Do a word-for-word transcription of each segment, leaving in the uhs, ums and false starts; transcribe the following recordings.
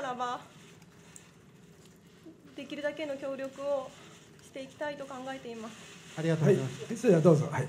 らばできるだけの協力をしていきたいと考えています。 ありがとうございます。 はい、それではどうぞ。はい。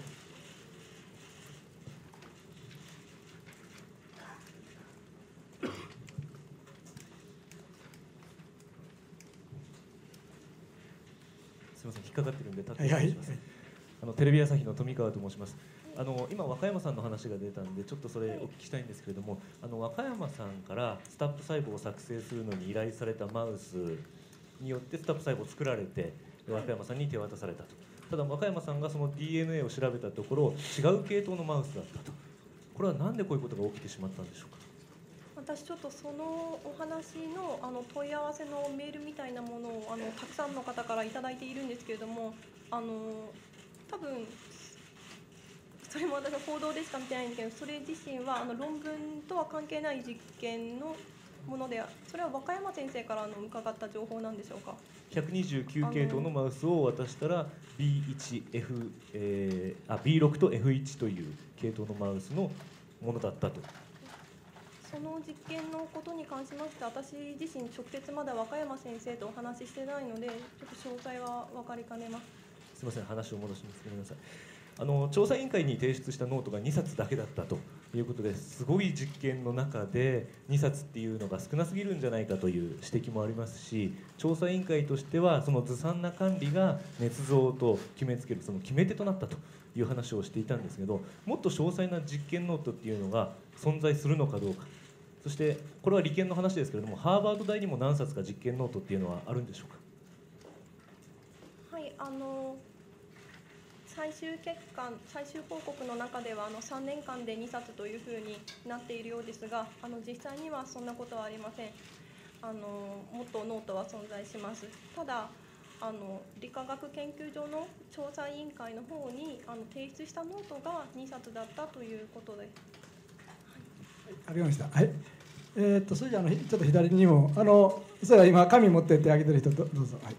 すみません、引っかかってるんで立ってはいはいお願いします。あのテレビ朝日の富川と申します。あの今和歌山さんの話が出たんでちょっとそれお聞きしたいんですけれども、あの和歌山さんからスタップ細胞を作成するのに依頼されたマウスによってスタップ細胞を作られて和歌山さんに手渡されたと。ただ和歌山さんがその ディーエヌエー を調べたところ違う系統のマウスだったと。これはなんでこういうことが起きてしまったんでしょうか。 私ちょっとそのお話のあの問い合わせのメールみたいなものをあのたくさんの方からいただいているんですけれども、あの多分それも私の報道でしか見てないんですけど、それ自身はあの論文とは関係ない実験のもので、それは和歌山先生からの伺った情報なんでしょうか。 ひゃくにじゅうきゅう系統のマウスを渡したら ビーワンエフ、えー、あ ビーシックス と エフワン という系統のマウスのものだったと。 その実験のことに関しまして私自身直接まだ和歌山先生とお話ししてないのでちょっと詳細は分かりかねます。 すみません、話を戻します。ごめんなさい。あの調査委員会に提出したノートがにさつだけだったということで、すごい実験の中でにさつっていうのが少なすぎるんじゃないかという指摘もありますし、調査委員会としてはそのずさんな管理が捏造と決めつけるその決め手となったという話をしていたんですけど、もっと詳細な実験ノートっていうのが存在するのかどうか、そしてこれは理研の話ですけれども、ハーバード大にも何冊か実験ノートっていうのはあるんでしょうか。 はい、あの最終結果、最終報告の中ではあのさんねんかんでにさつというふうになっているようですが、あの実際にはそんなことはありません。あのもっとノートは存在します。ただあの理化学研究所の調査委員会の方にあの提出したノートがにさつだったということです。 ありました。はい。えー、っとそれじゃあのちょっと左にもあのそれは今紙持って手挙げてる人どどうぞ。はい。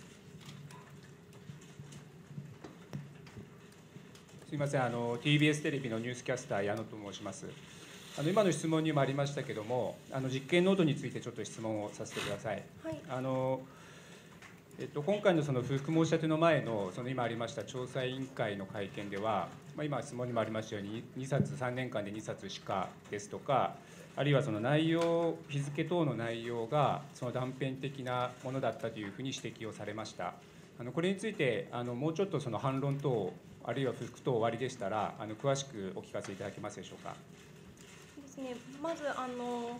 すみません、あの ティービーエス テレビのニュースキャスター矢野と申します。あの今の質問にもありましたけども、あの実験ノートについてちょっと質問をさせてください。 はい。 あのえっと、今回のその不服申し立ての前のその今ありました調査委員会の会見では、まあ、今質問にもありましたようににさつさんねんかんでにさつしかですとか、あるいはその内容日付等の内容がその断片的なものだったというふうに指摘をされました。あのこれについてあのもうちょっとその反論等あるいは不服等おありでしたらあの詳しくお聞かせいただけますでしょうか。 ですね、まずあの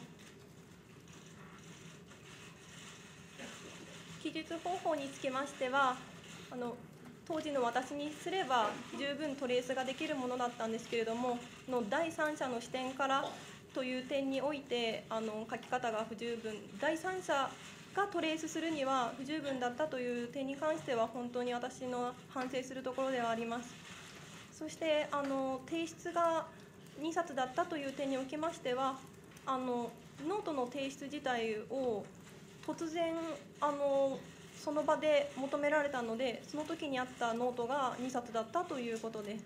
記述方法につきましてはあの当時の私にすれば十分トレースができるものだったんですけれどもの第三者の視点からという点においてあの書き方が不十分、第三者がトレースするには不十分だったという点に関しては本当に私の反省するところではあります。そしてあの提出がにさつだったという点におきましてはあのノートの提出自体を突然あのその場で求められたのでその時にあったノートがにさつだったということです。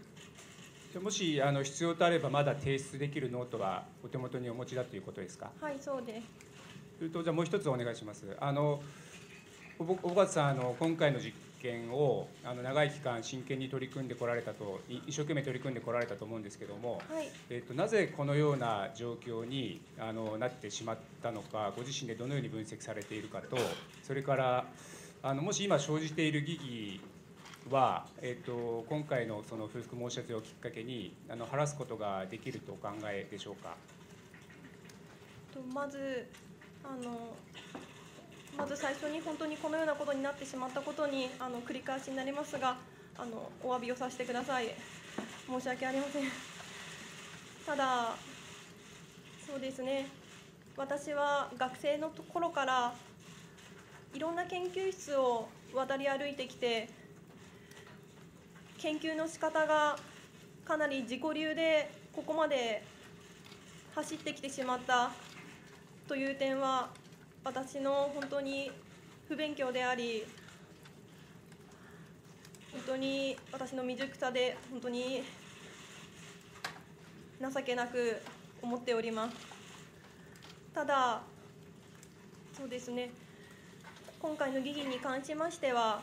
もしあの必要とあればまだ提出できるノートはお手元にお持ちだということですか。 はい、そうです。 それとじゃあもう一つお願いします。あの小保勝さん、あの今回の実験をあの長い期間真剣に取り組んでこられたと一生懸命取り組んでこられたと思うんですけども、 はい、 えっと、なぜこのような状況にあのなってしまったのか、ご自身でどのように分析されているかと、それからあのもし今生じている疑義は、えっと、今回のその不服申し立てをきっかけにあの晴らすことができるとお考えでしょうか。 まずあのまず最初に本当にこのようなことになってしまったことにあの繰り返しになりますがあのお詫びをさせてください。申し訳ありません。ただそうですね、私は学生の頃からいろんな研究室を渡り歩いてきて研究の仕方がかなり自己流でここまで走ってきてしまったという点は私の本当に不勉強であり本当に私の未熟さで本当に情けなく思っております。ただそうですね、今回の疑義に関しましては、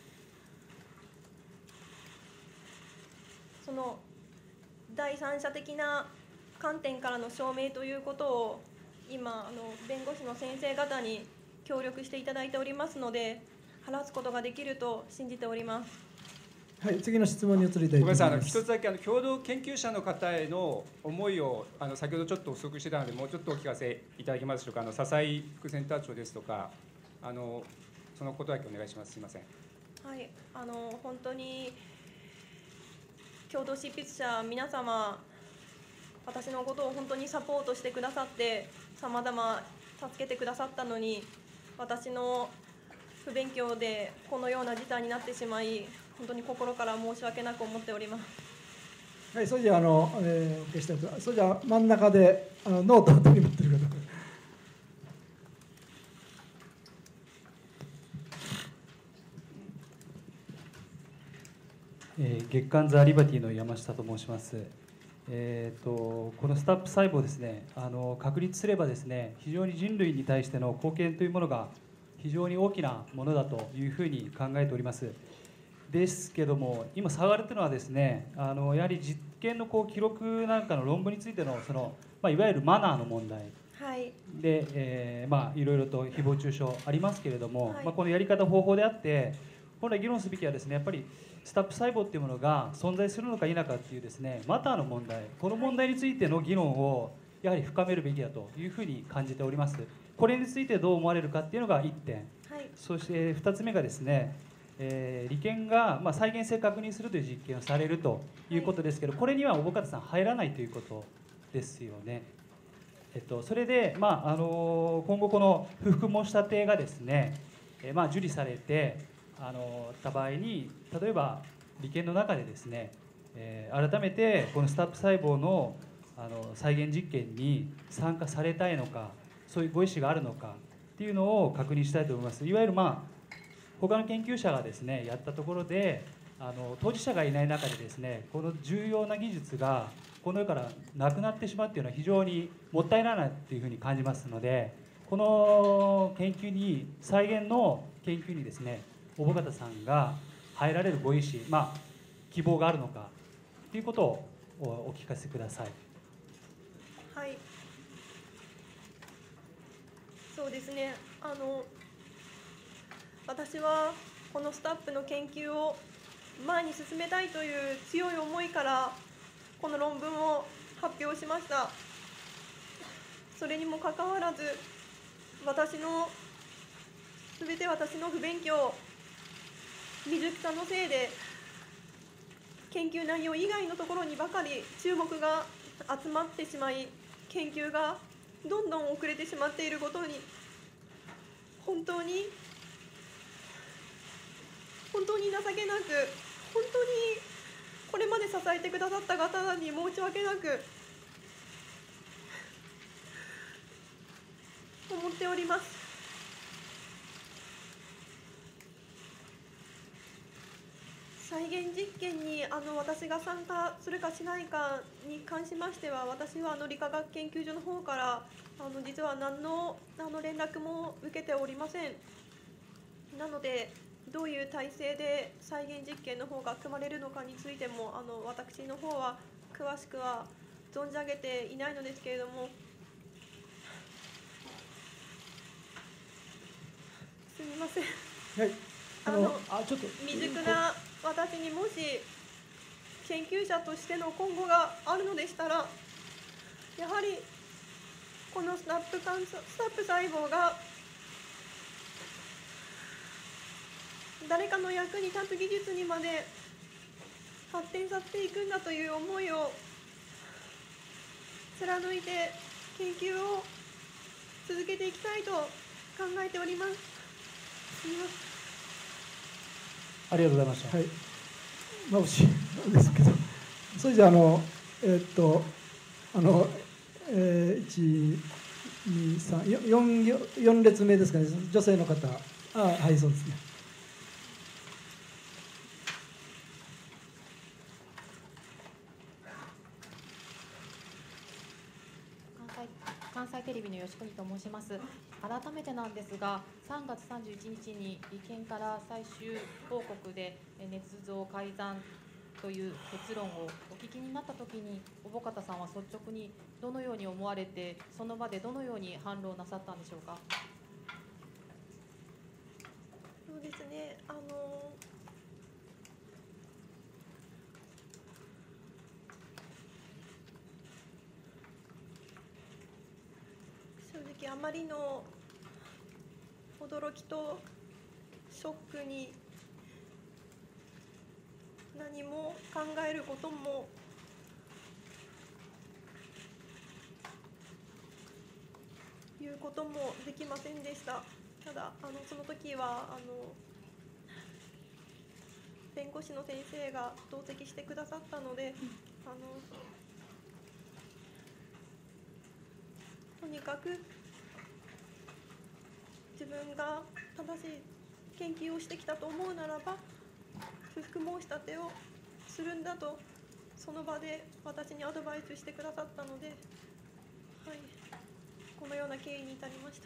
その第三者的な観点からの証明ということを今あの弁護士の先生方に協力していただいておりますので、話すことができると信じております。 はい、次の質問に移りたいと思います。 ごめんなさい、あの一つだけあの共同研究者の方への思いをあの先ほどちょっと補足してたので、もうちょっとお聞かせいただけますでしょうか。あの笹井副センター長ですとか、あのそのことだけお願いします。すみません。 はい、あの本当に共同執筆者皆様、私のことを本当にサポートしてくださって、さまざま助けてくださったのに、私の不勉強でこのような事態になってしまい、本当に心から申し訳なく思っております。 はい、それじゃあ、あの、えー、お受けしたいと、それじゃあ真ん中であのノートを手に持っている方。 えー、月刊ザ・リバティの山下と申します。えー、とこのスタップ細胞ですね、あの確立すればですね、非常に人類に対しての貢献というものが非常に大きなものだというふうに考えております。ですけども、今騒がれているのはですね、あのやはり実験のこう記録なんかの論文についてのその、まあ、いわゆるマナーの問題はいで、えーまあ、いろいろと誹謗中傷ありますけれども、 はいまあ、このやり方方法であって、本来議論すべきはですね、やっぱりスタップ細胞っていうものが存在するのか否かっていうですね、マターの問題、この問題についての議論をやはり深めるべきだというふうに感じております。これについてどう思われるかっていうのがいってん、 はいそしてふたつめがですね、えー、利権が、まあ、再現性確認するという実験をされるということですけど、これには小保方さん入らないということですよね。えっと、それで、まああの今後この不服申し立てがですね、えーまあ、受理されて、あのた場合に、例えば利権の中でですね、えー、改めてこのスタップ細胞の、あの再現実験に参加されたいのか、そういうご意思があるのかっていうのを確認したいと思います。いわゆる、まあ他の研究者がですねやったところで、あの当事者がいない中でですね、この重要な技術がこの世からなくなってしまうっていうのは非常にもったいないなっていうふうに感じますので、この研究に再現の研究にですね、小保方さんが入られるご意思、まあ希望があるのかということをお聞かせください。 はい、そうですね、あの私はこのスタップの研究を前に進めたいという強い思いからこの論文を発表しました。それにもかかわらず、私のすべて私の不勉強、未熟さのせいで研究内容以外のところにばかり注目が集まってしまい、研究がどんどん遅れてしまっていることに本当に本当に情けなく、本当にこれまで支えてくださった方に申し訳なく思っております。再現実験にあの私が参加するかしないかに関しましては、私はあの理化学研究所の方からあの実は何のあの連絡も受けておりません。なのでどういう体制で再現実験の方が組まれるのかについてもあの私の方は詳しくは存じ上げていないのですけれども、すみません。 はい、あのあのあちょっと未熟な私にもし研究者としての今後があるのでしたら、やはりこのスタップ幹スタップ細胞が誰かの役に立つ技術にまで発展させていくんだという思いを貫いて研究を続けていきたいと考えております。すみません。 ありがとうございました。 はい、まぶしいですけど、それじゃあ、あのえー、っとあの、えー、いち、に、さん、よん、よん列目ですかね、女性の方、あ、はい、そうですね。 関西テレビの吉国と申します。改めてなんですが、さんがつさんじゅういちにちに理研から最終報告で捏造改ざんという結論をお聞きになったときに、小保方さんは率直にどのように思われて、その場でどのように反論なさったんでしょうか。 そうですね、あの正直あまりの驚きとショックに何も考えることも言うこともできませんでした。ただあのその時はあの弁護士の先生が同席してくださったので、あのとにかく自分が正しい研究をしてきたと思うならば不服申し立てをするんだとその場で私にアドバイスしてくださったので、はい、このような経緯に至りました。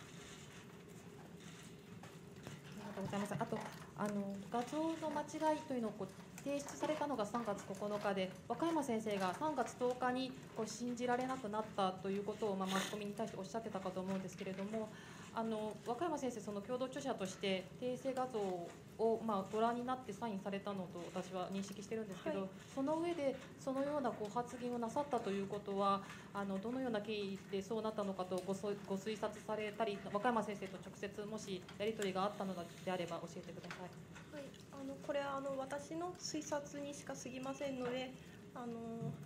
ありがとうございます。あとあの画像の間違いというのをこう提出されたのがさんがつここのかで、若山先生がさんがつとおかにこう信じられなくなったということを、まあ、マスコミに対しておっしゃってたかと思うんですけれども、あの若山先生、その共同著者として訂正画像を、まあ、ご覧になってサインされたのと私は認識してるんですけど、はい、その上でそのようなこう発言をなさったということは、あのどのような経緯でそうなったのかと ご, ご推察されたり、若山先生と直接もしやり取りがあったのであれば教えてください。 はい、あのこれはあの私の推察にしか過ぎませんので、あの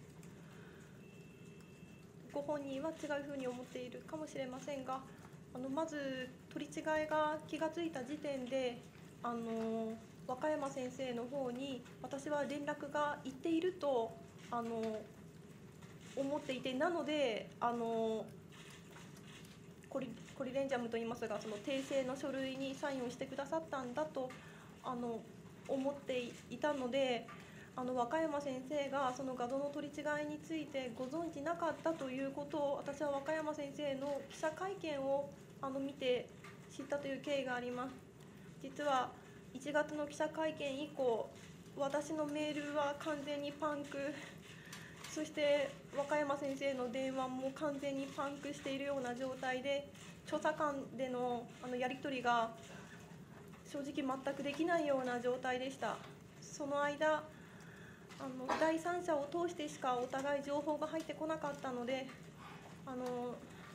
ご本人は違うふうに思っているかもしれませんが、あのまず取り違いが気がついた時点で、あの若山先生の方に私は連絡が行っているとあの思っていて、なのであのコリ、コリレンジャムといいますが、その訂正の書類にサインをしてくださったんだとあの思っていたので、あの若山先生がその画像の取り違いについてご存じなかったということを、私は若山先生の記者会見をあの見て知ったという経緯があります。実はいちがつの記者会見以降、私のメールは完全にパンク、そして若山先生の電話も完全にパンクしているような状態で、調査官でのあのやり取りが正直全くできないような状態でした。その間あの第三者を通してしかお互い情報が入ってこなかったので、あの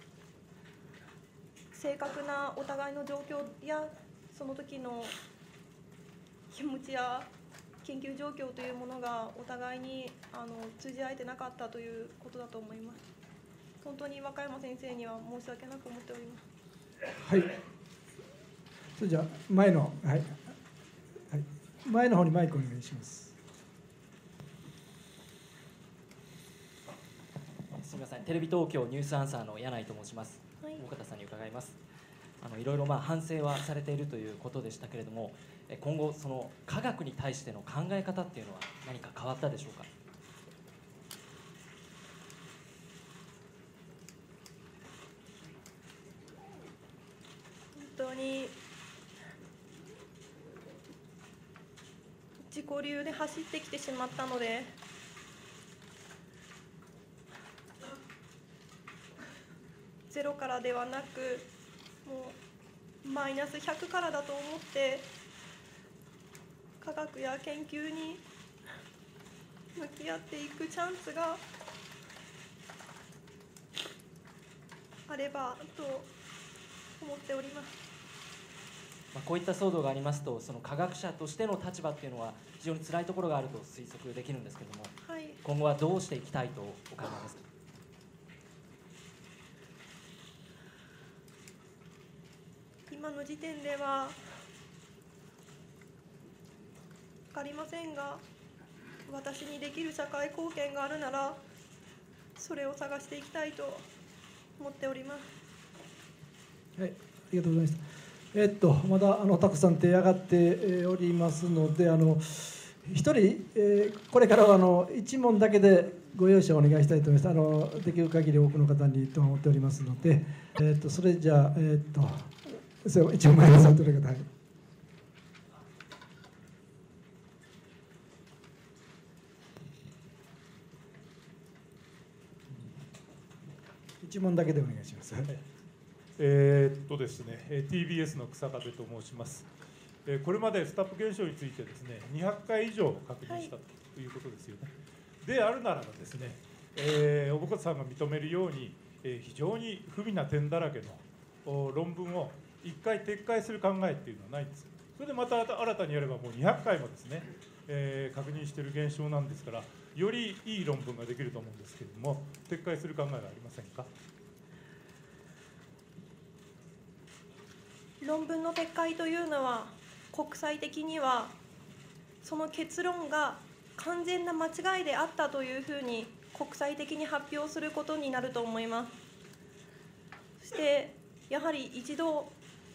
正確なお互いの状況やその時の気持ちや研究状況というものがお互いにあの通じ合えてなかったということだと思います。本当に若山先生には申し訳なく思っております。 はい。それじゃあ前の、はいはい、前の方にマイクお願いします。 すみません、テレビ東京ニュースアンサーの柳井と申します。 はい、 大方さんに伺います。あのいろいろまあ反省はされているということでしたけれども、今後その科学に対しての考え方っていうのは何か変わったでしょうか。 本当に自己流で走ってきてしまったので、ゼロからではなくもうマイナスひゃくからだと思って科学や研究に向き合っていくチャンスがあればと思っております。 まあ、こういった騒動がありますと、その科学者としての立場っていうのは非常に辛いところがあると推測できるんですけれども、 はい、 今後はどうしていきたいとお考えですか。 今の時点では分かりませんが、私にできる社会貢献があるならそれを探していきたいと思っております。 はい、ありがとうございます。えっとまだあのたくさん手上がっておりますので、あの一人、えー、これからはあの一問だけでご容赦をお願いしたいと思います。あのできる限り多くの方にと思っておりますので、えー、とそれじゃあ、えー、とそれ一応前に座っておられる方、はい、一問だけでお願いします。 えーっとですね、えー ティービーエス の草壁と申します。えーこれまでスタッフ現象についてですね、にひゃっかい以上確認したということですよね。であるならばですね、えー、小保さんが認めるように、えー非常に不備な点だらけのお論文をいっかい撤回する考えっていうのはないんです。それでまた新たにやればもうにひゃっかいもですね、えー確認している現象なんですから、よりいい論文ができると思うんですけれども、撤回する考えはありませんか。 論文の撤回というのは国際的にはその結論が完全な間違いであったというふうに国際的に発表することになると思います。そしてやはり一度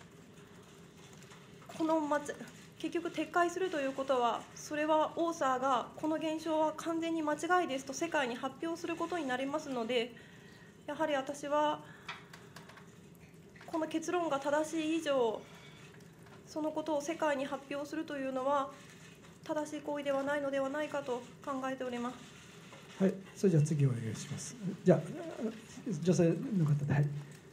このまつ結局撤回するということは、それはオーサーがこの現象は完全に間違いですと世界に発表することになりますので、やはり私はこの結論が正しい以上、そのことを世界に発表するというのは正しい行為ではないのではないかと考えております。 はい、それじゃあ次お願いします。じゃあ女性の方で、はい。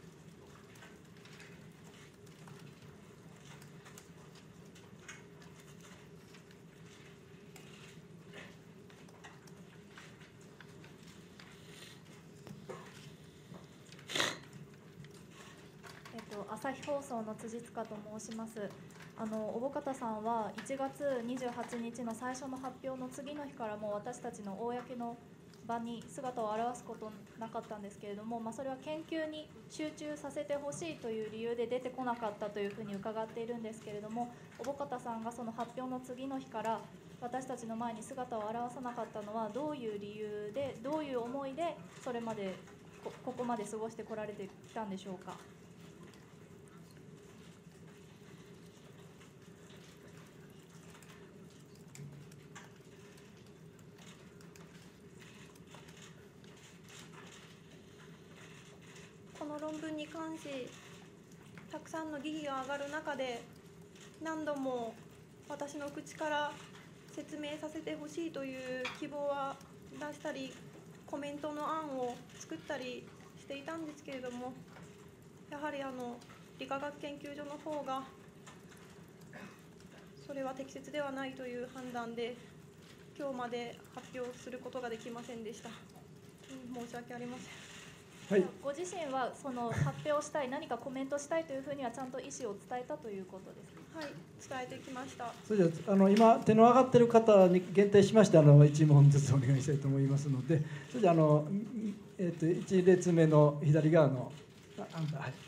朝日放送の辻塚と申します。あの小保方さんはいちがつにじゅうはちにちの最初の発表の次の日からもう私たちの公の場に姿を現すことなかったんですけれども、まあ、それは研究に集中させてほしいという理由で出てこなかったというふうに伺っているんですけれども、小保方さんがその発表の次の日から私たちの前に姿を現さなかったのはどういう理由で、どういう思いでそれまで こ, ここまで過ごしてこられてきたんでしょうか。 この論文に関したくさんの疑義が上がる中で、何度も私の口から説明させてほしいという希望は出したり、コメントの案を作ったりしていたんですけれども、やはりあの理化学研究所の方がそれは適切ではないという判断で、今日まで発表することができませんでした。申し訳ありません。 はい、 ご自身はその発表したい、何かコメントしたいというふうにはちゃんと意思を伝えたということですか。 はい、伝えてきました。 それじゃあ、あの今手の上がっている方に限定しましてあの一問ずつお願いしたいと思いますので、それじゃあ、あの、えー、といち列目の左側のああんた、はい。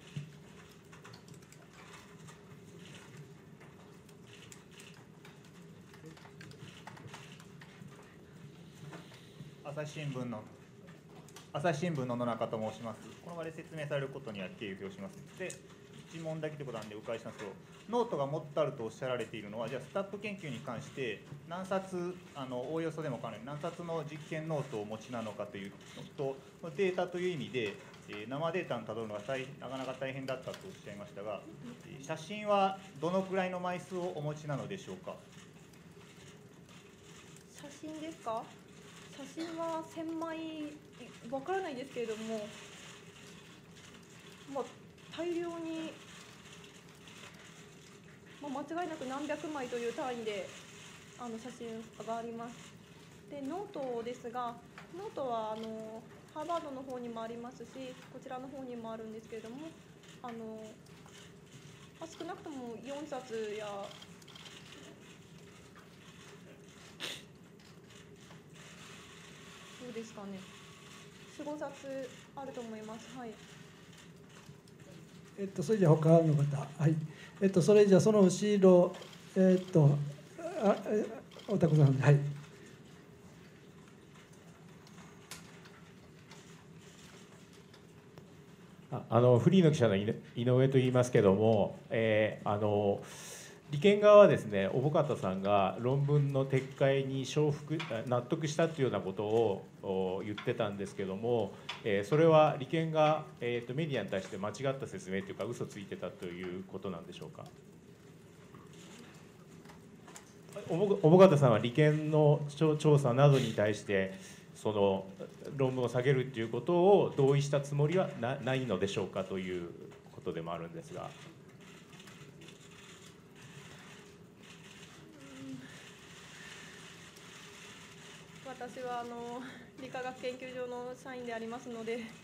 朝日新聞の朝日新聞の野中と申します。この場で説明されることには敬意を表します。で、一問だけということなんでお伺いしますと、ノートがもっとあるとおっしゃられているのは、じゃあスタッフ研究に関して何冊、あのおおよそでもかなり何冊の実験ノートをお持ちなのかというのと、データという意味で、えー、生データをたどるのが大なかなか大変だったとおっしゃいましたが、写真はどのくらいの枚数をお持ちなのでしょうか。 写真ですか。写真はせんまいわからないですけれども、まあ、大量に、まあ、間違いなく何百枚という単位であの写真があります。でノートですが、ノートはあのハーバードの方にもありますし、こちらの方にもあるんですけれども、あの、まあ、少なくともよんさつやどうですかね、よん、ごさつあると思います。はい。 えっとそれじゃあ他の方、はい。えっとそれじゃあその後ろ、えっとあおたこさん、はい。 あのフリーの記者の井上と言いますけども、えー、あの利権側はですね、小保方さんが論文の撤回に承服納得したというようなことを言ってたんですけども、えー、それは利権が、えー、とメディアに対して間違った説明というか嘘ついてたということなんでしょうか。小保方さんは利権の調査などに対してその論文を下げるということを同意したつもりは な, ないのでしょうかということでもあるんですが。 私はあの理化学研究所の社員でありますので、し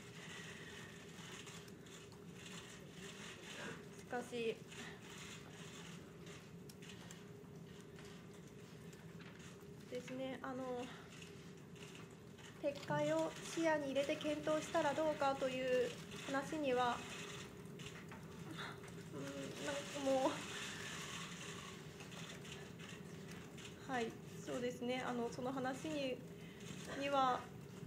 かしですね、あの撤回を視野に入れて検討したらどうかという話には、うん、なんかもう、はい、そうですね、あのその話にには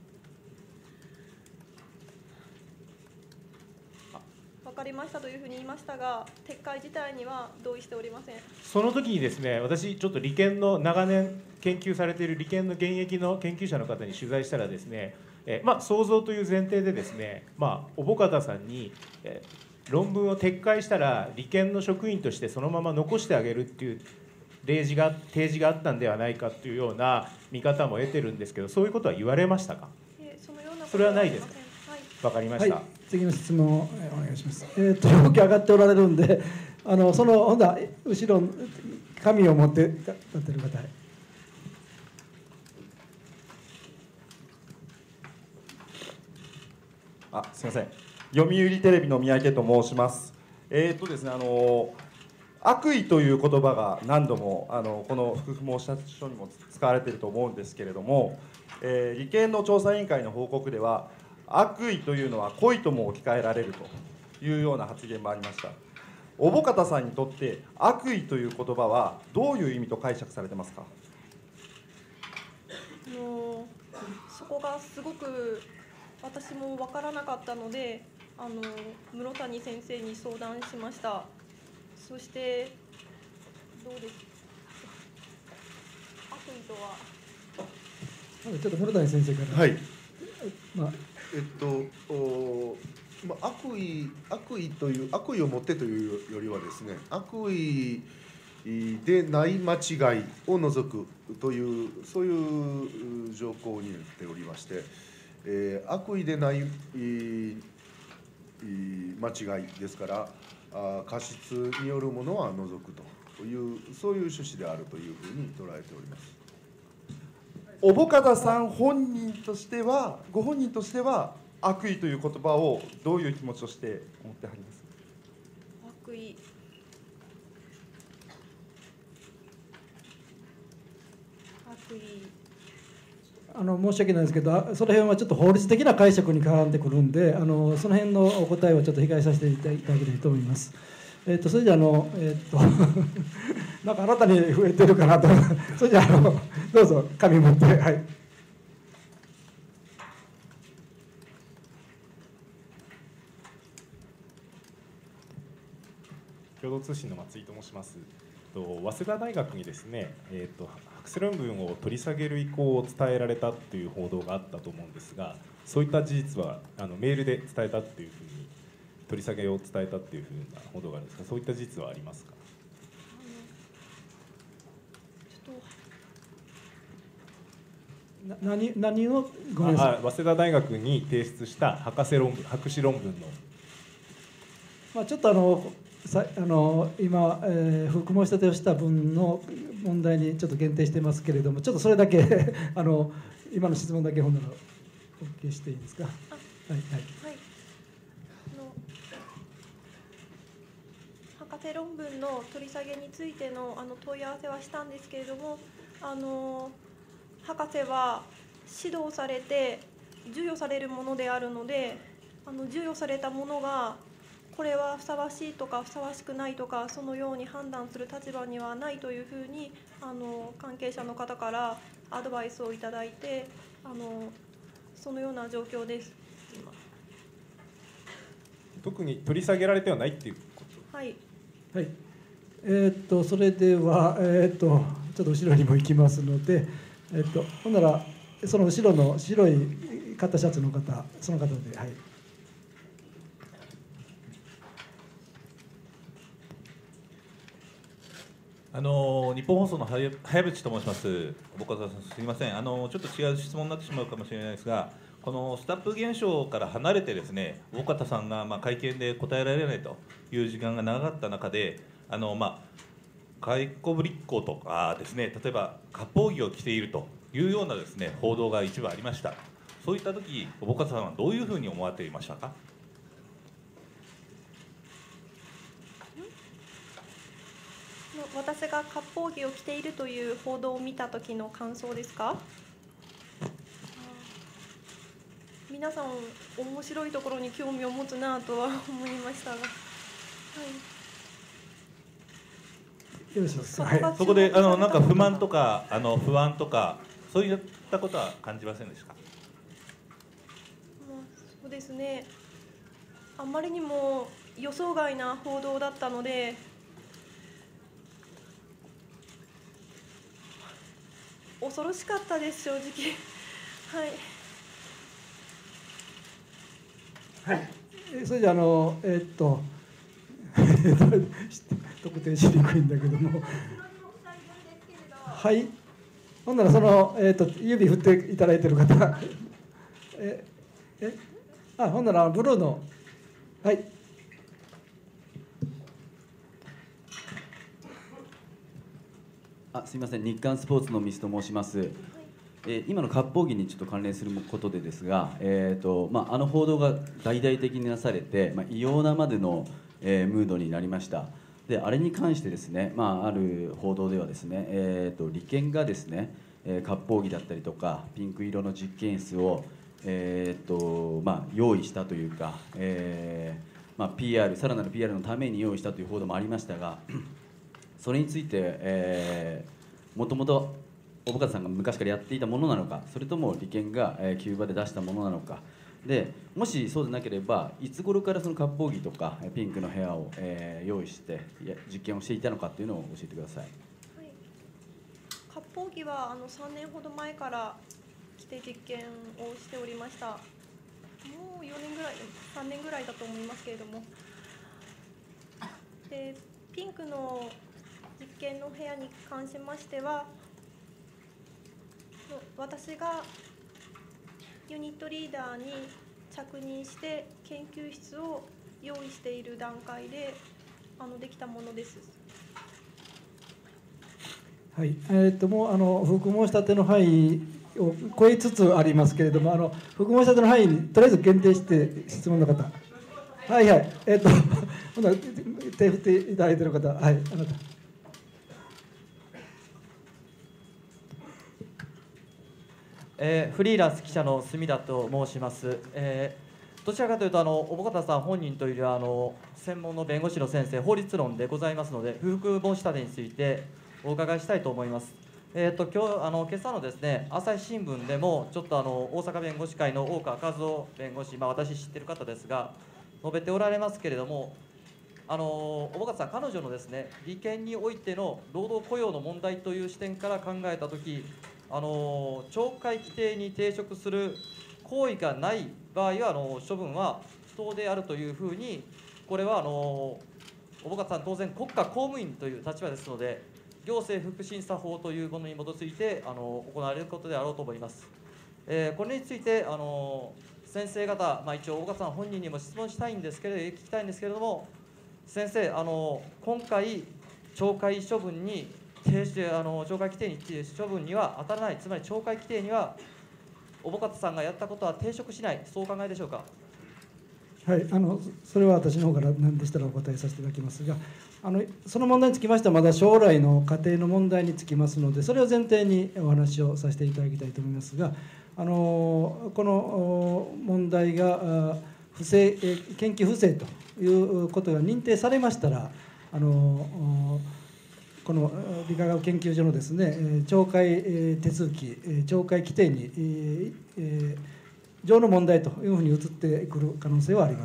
分かりましたというふうに言いましたが、撤回自体には同意しておりません。 その時にですね、私ちょっと利権の長年研究されている利権の現役の研究者の方に取材したらですね、えまあ想像という前提でですね、まあ小保方さんにえ論文を撤回したら利権の職員としてそのまま残してあげるっていう例示が提示があったんではないかというような見方も得てるんですけど、そういうことは言われましたか。 えそのようなことはそれはないですか。 はい、 わかりました。 はい、次の質問をお願いします。えっ、ー、と表記上がっておられるんで、あのそのほんだ後ろ紙を持って立ってる方へ。 あ、すみません。読売テレビの三宅と申します。えっ、ー、とですね、あの悪意という言葉が何度もあのこの副不申書にも使われていると思うんですけれども、えー、理研の調査委員会の報告では悪意というのは恋とも置き換えられるというような発言もありました。小保方さんにとって悪意という言葉はどういう意味と解釈されてますか。 あのそこがすごく私も分からなかったので、あの室谷先生に相談しました。そしてどうですか、悪意とは。 ちょっと室谷先生から。 はい。 まあ、 えっとお、まあ、悪意悪意という悪意を持ってというよりはですね、悪意でない間違いを除くというそういう条項になっておりまして、えー、悪意でない、えー、間違いですから。過失によるものは除くというそういう趣旨であるというふうに捉えております。 小保方さん本人としてはご本人としては悪意という言葉をどういう気持ちとして思ってはりますか。 悪意、悪意あの申し訳ないですけど、その辺はちょっと法律的な解釈に絡んでくるんで、あのその辺のお答えはちょっと控えさせていただきたいと思います。えっ、ー、とそれじゃあのえっ、ー、となんか新たに増えてるかなと、それじゃあのどうぞ紙持ってはい。 共同通信の松井と申します。と早稲田大学にですね、えーと、博士論文を取り下げる意向を伝えられたという報道があったと思うんですが、そういった事実はあのメールで伝えたというふうに取り下げを伝えたというふうな報道があるんですが、そういった事実はありますか。 な何何をごめんなさい。 早稲田大学に提出した博士論文博士論文の、 まあ、ちょっとあのさあの今、えー、副申し立てをした分の問題にちょっと限定してますけれども、ちょっとそれだけあの今の質問だけほんなら OK していいですか。はいはい、はい、 あの博士論文の取り下げについてのあの問い合わせはしたんですけれども、あの博士は指導されて授与されるものであるので、あの授与されたものがこれはふさわしいとかふさわしくないとか、そのように判断する立場にはないというふうにあの関係者の方からアドバイスをいただいて、あのそのような状況です。 特に取り下げられてはないっていうこと。 はい。 はい。 えー、っとそれでは、えー、っとちょっと後ろにも行きますので、えー、っとほんならその後ろの白い肩シャツの方、その方で、はい。 あの日本放送の早渕と申します。僕はすみません。あのちょっと違う質問になってしまうかもしれないですが、このスタップ現象から離れてですね、大方さんがまあ会見で答えられないという時間が長かった中で、あのまあ解雇ぶりっ子とかですね、例えば割烹着を着ているというようなですね報道が一部ありました。そういった時、大方さんはどういうふうに思われていましたか？ 私が割烹着を着ているという報道を見た時の感想ですか？皆さん面白いところに興味を持つなとは思いましたが、はい、 よろしいですか。 はい、そこであのなんか不満とかあの不安とかそういったことは感じませんでしたか？ そうですね、あまりにも予想外な報道だったので、恐ろしかったです、正直。はいはい、それじゃあのえー、っと特定しにくいんだけども、はい、ほんならその、えー、っと指振っていただいている方、ええあほんならブルーの、はい。 あすみません、日刊スポーツのミスと申します。えー、今の割烹着にちょっと関連することでですが、えーとまあ、あの報道が大々的になされて、まあ、異様なまでの、えー、ムードになりました。であれに関してですね、まあ、ある報道ではですね、えーと利権がですね、えー、割烹着だったりとかピンク色の実験室を、えーとまあ、用意したというか、えーまあ、ピーアール さらなる ピーアール のために用意したという報道もありましたが、それについて、えー、もともと小保方さんが昔からやっていたものなのか、それとも利権が、えー、キューバで出したものなのかで、もしそうでなければいつ頃からその割烹着とかピンクの部屋を、えー、用意して実験をしていたのかというのを教えてください。 はい、割烹着はあのさんねんほど前から着て実験をしておりました。もうよねんぐらい、さんねんぐらいだと思いますけれども、でピンクの実験の部屋に関しましては、私がユニットリーダーに着任して研究室を用意している段階であのできたものです。 はい、えー、ともうあの複合仕立ての範囲を超えつつありますけれども、あの複合仕立ての範囲にとりあえず限定して質問の方、はいはい、えっ、ー、とほな手振っていただいている方、はい、あなた。 えー、フリーランス記者の住田と申します。えー、どちらかというとあの小保方さん本人というよりはあの専門の弁護士の先生、法律論でございますので、不服申し立てについてお伺いしたいと思います。えー、と今日あの今朝のですね朝日新聞でもちょっとあの大阪弁護士会の大川和夫弁護士、まあ、私知ってる方ですが述べておられますけれども、あの小保方さん、彼女のですね利権においての労働雇用の問題という視点から考えたとき、あの懲戒規定に抵触する行為がない場合はあの処分は不当であるというふうに、これはあの小保方さん当然国家公務員という立場ですので、行政福審査法というものに基づいてあの行われることであろうと思います。えー、これについてあの先生方、まあ、一応小保方さん本人にも質問したいんですけれど聞きたいんですけれども、先生、あの今回懲戒処分に停止あの懲戒規定に処分には当たらない、つまり懲戒規定には小保方さんがやったことは抵触しない、そうお考えでしょうか。 はい、あのそれは私の方から何でしたらお答えさせていただきますが、あのその問題につきましてはまだ将来の家庭の問題につきますので、それを前提にお話をさせていただきたいと思いますが、あのこの問題が不正研究不正ということが認定されましたら、あのこの理化学研究所のですね懲戒手続き、懲戒規定に、えー、上の問題というふうに移ってくる可能性はあります。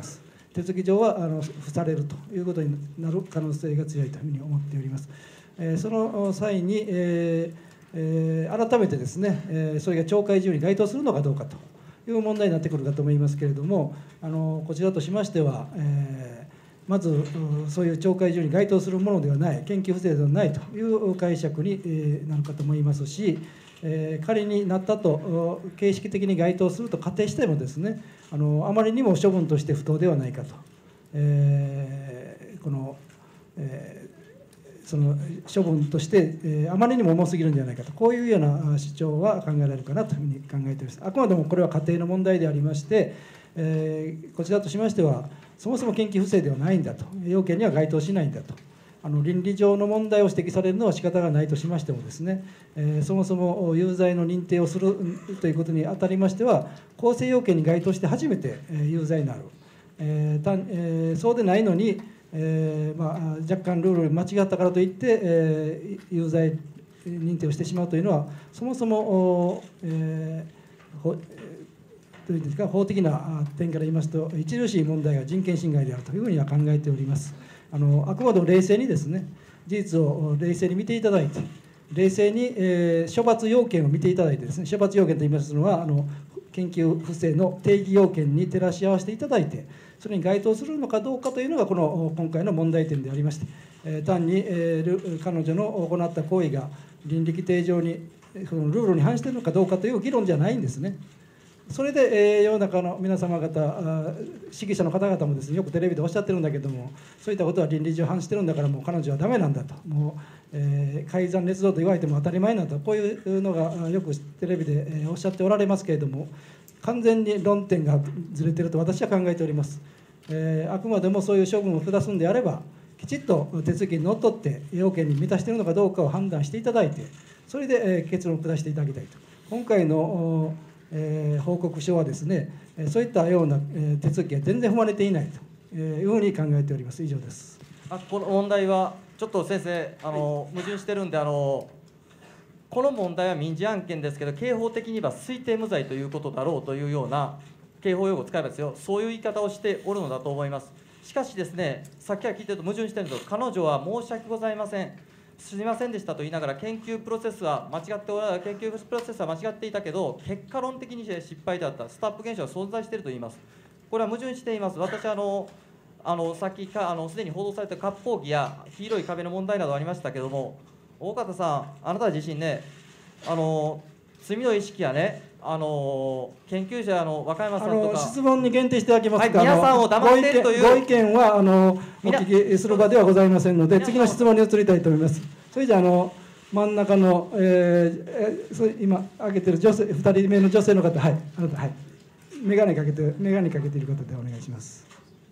手続き上はあの付されるということになる可能性が強いというふうに思っております。えー、その際に、えーえー、改めてですね、えー、それが懲戒自由に該当するのかどうかという問題になってくるかと思いますけれども、あのこちらとしましては、えー、まずそういう懲戒自由に該当するものではない、研究不正ではないという解釈に、えー、なるかと思いますし、えー、仮になったと形式的に該当すると仮定してもですね、あのあまりにも処分として不当ではないかと、えー、この、えーその処分として、えー、あまりにも重すぎるんじゃないかと、こういうような主張は考えられるかなというふうに考えております。あくまでもこれは家庭の問題でありまして、えー、こちらとしましてはそもそも研究不正ではないんだと、要件には該当しないんだと、あの倫理上の問題を指摘されるのは仕方がないとしましてもですね、えー、そもそも有罪の認定をするということにあたりましては、構成要件に該当して初めて有罪になる、えーたえー、そうでないのにえーまあ、若干ルール間違ったからといって、えー、有罪認定をしてしまうというのは、そもそも、えー、法どういうんですか、法的な点から言いますと著しい問題が人権侵害であるというふうには考えております。あのあくまでも冷静にですね、事実を冷静に見ていただいて、冷静に、えー、処罰要件を見ていただいてですね、処罰要件と言いますのはあの研究不正の定義要件に照らし合わせていただいて、それに該当するのかどうかというのがこの今回の問題点でありまして、えー、単に、えー、彼女の行った行為が倫理規定上にそのルールに反しているのかどうかという議論じゃないんですね。それで、えー、世の中の皆様方、識者の方々もですね、よくテレビでおっしゃってるんだけども、そういったことは倫理上反してるんだから、もう彼女はダメなんだと、もう、えー、改ざん捏造と言われても当たり前なんだと、こういうのがよくテレビで、えー、おっしゃっておられますけれども、完全に論点がずれていると私は考えております。えー、あくまでもそういう処分を下すんであれば、きちっと手続きにのっとって要件に満たしているのかどうかを判断していただいて、それで、えー、結論を下していただきたいと。今回の、えー、報告書はですね、そういったような、えー、手続きが全然踏まれていないというふうに考えております。以上です。 あ、この問題はちょっと先生、あの、はい、矛盾してるんで、あのこの問題は民事案件ですけど、刑法的には推定無罪ということだろうというような刑法用語を使えばですよ、そういう言い方をしておるのだと思います。しかしですね、さっきから聞いてると矛盾してるんですけど、彼女は申し訳ございません、すみませんでしたと言いながら、研究プロセスは間違っておら研究プロセスは間違っていたけど、結果論的に失敗だった、スタップ現象は存在していると言います。これは矛盾しています。私はあのあのさっきかあのすでに報道された割烹着や黄色い壁の問題などありましたけども、大方さん、あなた自身ね、あの罪の意識やね、あの研究者の和歌山さんとか、 質問に限定していただけますか。 はい、皆さんを黙っているというご意見はあのお聞きする場ではございませんので、次の質問に移りたいと思います。それじゃあの真ん中の、えー、それ今挙げてる女性ふたりめの女性の方、はい、あなた、はい、眼鏡かけて眼鏡かけている方でお願いします。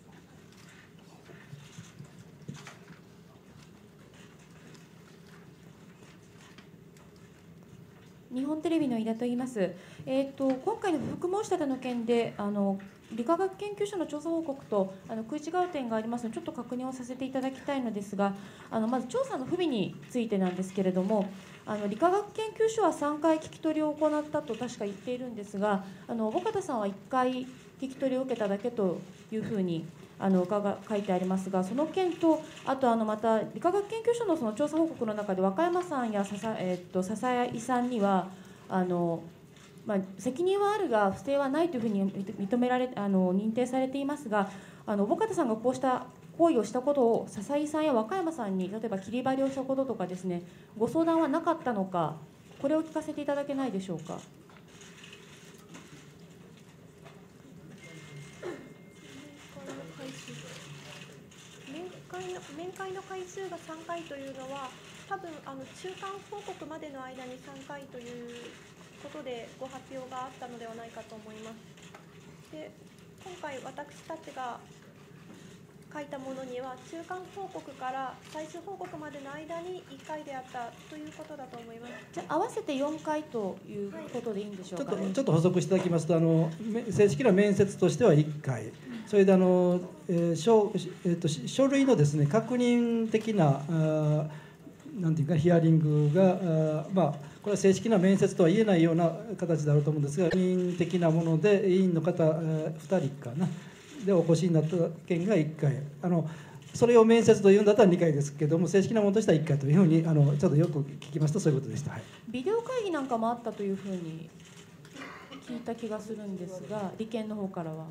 日本テレビの井田と言います。えー、と今回の不服申し立ての件で、あの理化学研究所の調査報告とあの食い違う点がありますので、ちょっと確認をさせていただきたいのですが、あのまず調査の不備についてなんですけれども、あの理化学研究所はさんかい聞き取りを行ったと確か言っているんですが、あの小方さんはいっかい聞き取りを受けただけというふうにあのが書いてありますが、その件と、あとあのまた理化学研究所のその調査報告の中で和歌山さんや笹、えー、と笹井さんにはあの、まあ、責任はあるが不正はないというふうに認められあの認定されていますが、あの小方さんがこうした行為をしたことを笹井さんや和歌山さんに例えば切り張りをしたこととかですね、ご相談はなかったのか、これを聞かせていただけないでしょうか。 面会の回数がさんかいというのは、多分あの中間報告までの間にさんかいということでご発表があったのではないかと思います。で、今回私たちが書いたものには、中間報告から最終報告までの間にいっかいであったということだと思います。 じゃあ合わせてよんかいということでいいんでしょうか、ね。 ちょっとちょっと補足していただきますと、あの正式な面接としてはいっかい、それであの、えー書えー、と書類のですね、確認的なあなんていうかヒアリングがあ、まあ、これは正式な面接とは言えないような形だろうと思うんですが、委員的なもので委員の方ふたりかなでお越しになった件がいっかい、あのそれを面接というんだったらにかいですけども、正式なものとしてはいっかいというふうにあのちょっとよく聞きますとそういうことでした。はい、 ビデオ会議なんかもあったというふうに聞いた気がするんですが、利権の方からは。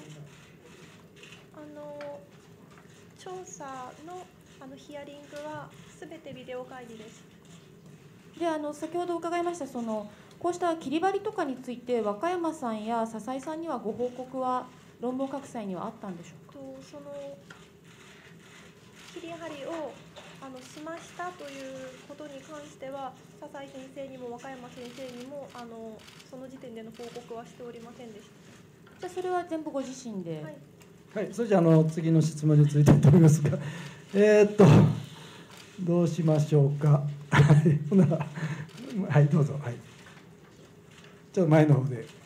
あの調査のあのヒアリングはすべてビデオ会議です。 で、あの先ほど伺いましたそのこうした切り張りとかについて和歌山さんや笹井さんにはご報告は論文各際にはあったんでしょうか。 とその切り張りをあのしましたということに関しては笹井先生にも和歌山先生にもあのその時点での報告はしておりませんでした。 じゃあそれは全部ご自身で。 はい、 はい、それじゃあ、あの次の質問についてと思いますが、えー、っとどうしましょうか。ほならはいどうぞ。はい。ちょっと前の方で。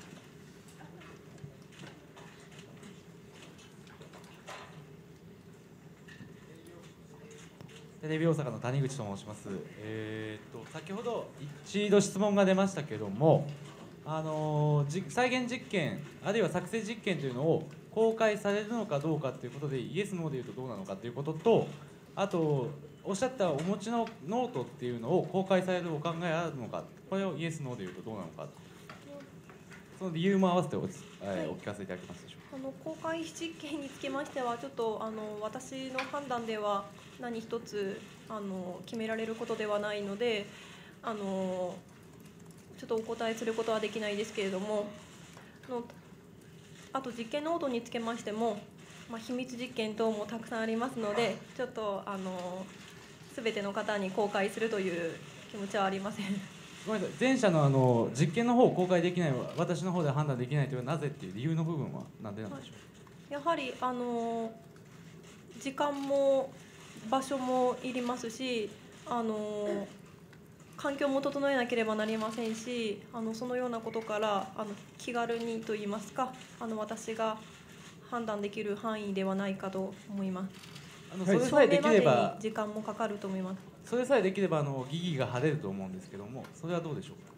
テレビ大阪の谷口と申します。えー、っと先ほど一度質問が出ましたけども、あのじ再現実験あるいは作成実験というのを公開されるのかどうかということでイエス・ノーでいうとどうなのかということと、あとおっしゃったお持ちのノートっていうのを公開されるお考えあるのか、これをイエス・ノーでいうとどうなのか、その理由も合わせて お,、えー、お聞かせいただけますでしょうか。 あの公開実験につきましてはちょっとあの私の判断では何一つあの決められることではないので、あのちょっとお答えすることはできないですけれども、のあと実験ノートにつけましても、まあ、秘密実験等もたくさんありますので、ちょっとあの全ての方に公開するという気持ちはありません。 ごめんなさい、前者のあの実験の方を公開できない、私の方で判断できないというのはなぜっていう理由の部分は何でなんでしょうか。 やはりあの時間も場所もいりますし、あの環境も整えなければなりませんし、あのそのようなことからあの気軽にといいますか、あの私が判断できる範囲ではないかと思います。 あのそれさえできれば時間もかかると思います。 それさえできればあの疑義が晴れると思うんですけども、それはどうでしょうか。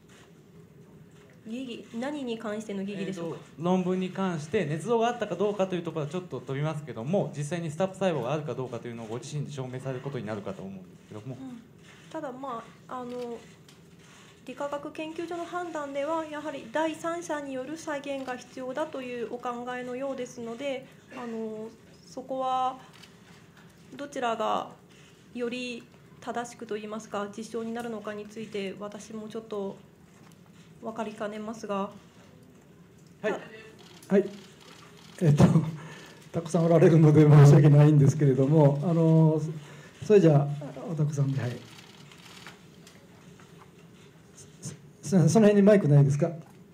疑義、何に関しての疑義でしょうか。 えー、論文に関して捏造があったかどうかというところはちょっと飛びますけども、実際にスタップ細胞があるかどうかというのをご自身で証明されることになるかと思うんですけども、うん、 ただまああの理化学研究所の判断ではやはり第三者による再現が必要だというお考えのようですので、あのそこはどちらがより正しくといいますか実証になるのかについて私もちょっと分かりかねますが。 はい、はい、えっとたくさんおられるので申し訳ないんですけれども、あのそれじゃあおたくさんで、はい、す, すみません、その辺にマイクないですか。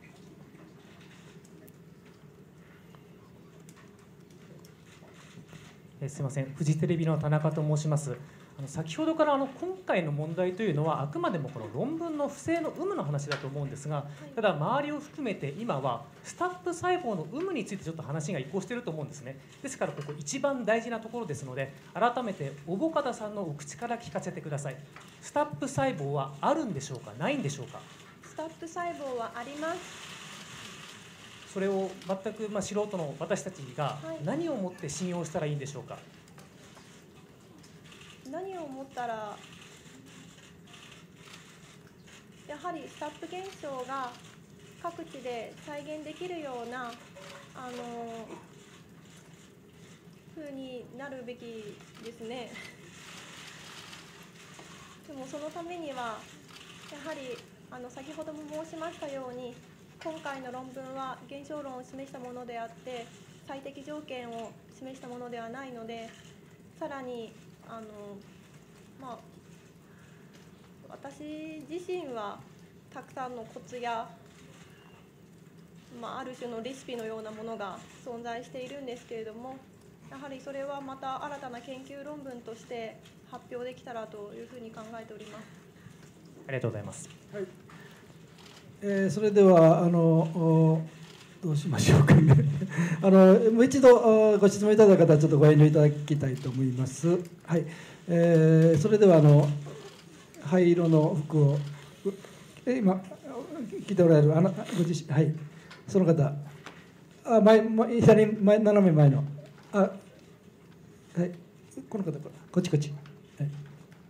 えすみません、フジテレビの田中と申します。あの先ほどからあの今回の問題というのはあくまでもこの論文の不正の有無の話だと思うんですが、ただ周りを含めて今はスタップ細胞の有無についてちょっと話が移行していると思うんですね。ですからここ一番大事なところですので、改めて小保方さんのお口から聞かせてください。スタップ細胞はあるんでしょうか、ないんでしょうか。 スタップ細胞はあります。 それを全くまあ素人の私たちが何をもって信用したらいいんでしょうか。 何を思ったら、やはりスタップ現象が各地で再現できるようなあの風になるべきですね。でもそのためにはやはりあの先ほども申しましたように、今回の論文は現象論を示したものであって最適条件を示したものではないので、さらにあの、まあ、私自身はたくさんのコツや、まあ、ある種のレシピのようなものが存在しているんですけれども、やはりそれはまた新たな研究論文として発表できたらというふうに考えております。 ありがとうございます。 はい、えー、それではあのどうしましょうかねあのもう一度ご質問いただいた方はちょっとご遠慮いただきたいと思います。はい、えー、それではあの灰色の服を今着ておられるあのご自身、はい、その方、 あ前前左前斜め前のあはいこの方こっちこっち、はい、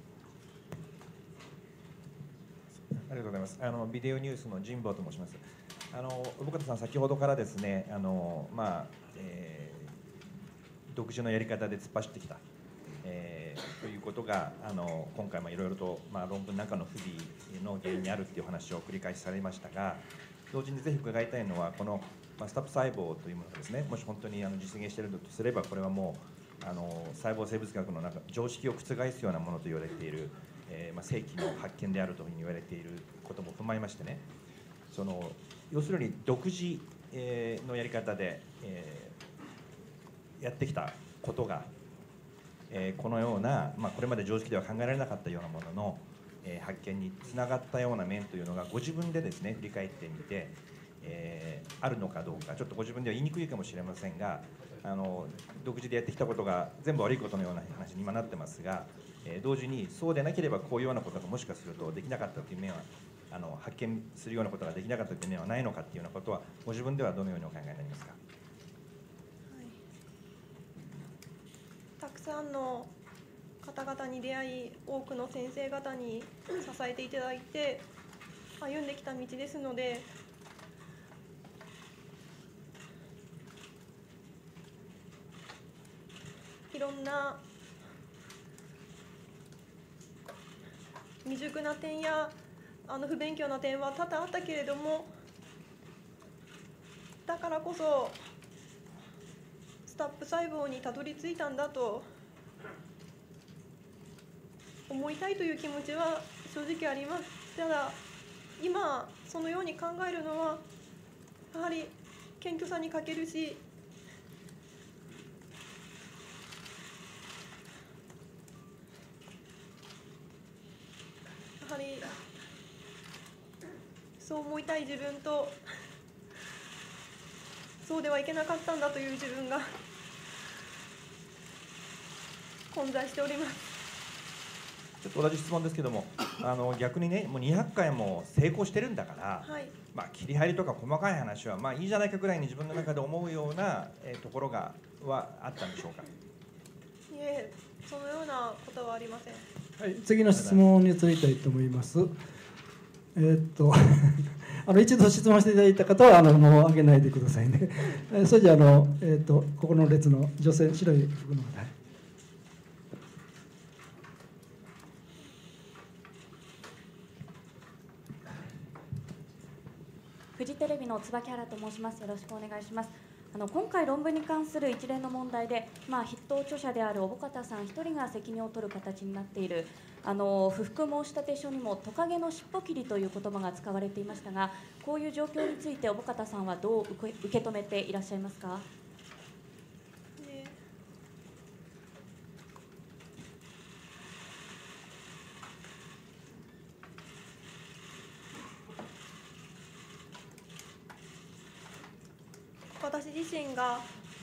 ありがとうございます。あのビデオニュースの神保と申します。あの小保方さん先ほどからですね、あのまあ、えー、独自のやり方で突っ走ってきた、えー、ということがあの今回もいろいろとまあ論文の中の不備の原因にあるっていう話を繰り返しされましたが、同時にぜひ伺いたいのはこのまあスタップ細胞というものがですね、もし本当にあの実現しているとすればこれはもうあの細胞生物学の中常識を覆すようなものと言われている、えー、まあ世紀の発見であるというふうに言われていることも踏まえましてね、その要するに独自のやり方でやってきたことがこのような、まあ、これまで常識では考えられなかったようなものの発見につながったような面というのがご自分でですね振り返ってみて、えー、あるのかどうか、ちょっとご自分では言いにくいかもしれませんが、あの独自でやってきたことが全部悪いことのような話に今なってますが、えー、同時にそうでなければこういうようなことがもしかするとできなかったという面はあの発見するようなことができなかったという面はないのかというようなことはご自分ではどのようにお考えになりますか。 はい、たくさんの方々に出会い、多くの先生方に支えていただいて歩んできた道ですので、いろんな未熟な点やあの不勉強な点は多々あったけれども、だからこそスタップ細胞にたどり着いたんだと思いたいという気持ちは正直あります。ただ今そのように考えるのはやはり謙虚さに欠けるし、やはりそう思いたい自分とそうではいけなかったんだという自分が混在しております。 ちょっと同じ質問ですけども、あの逆にね、もうにひゃっかいも成功してるんだから、 はい、 まあ、切り入りとか細かい話はまあいいじゃないかぐらいに自分の中で思うような、えー、ところがはあったんでしょうか。 いえ、そのようなことはありません。 はい、次の質問に移りたいと思います。えー、っとあの一度質問していただいた方はあのもう上げないでくださいね。それじゃあの、えー、っとここの列の女性、白い服の方。 フジテレビの椿原と申します。よろしくお願いします。あの今回論文に関する一連の問題で、まあ、筆頭著者である小保方さん一人が責任を取る形になっているあの不服申立書にもトカゲの尻尾切りという言葉が使われていましたが、こういう状況について小保方さんはどう受け受け止めていらっしゃいますか。 私自身が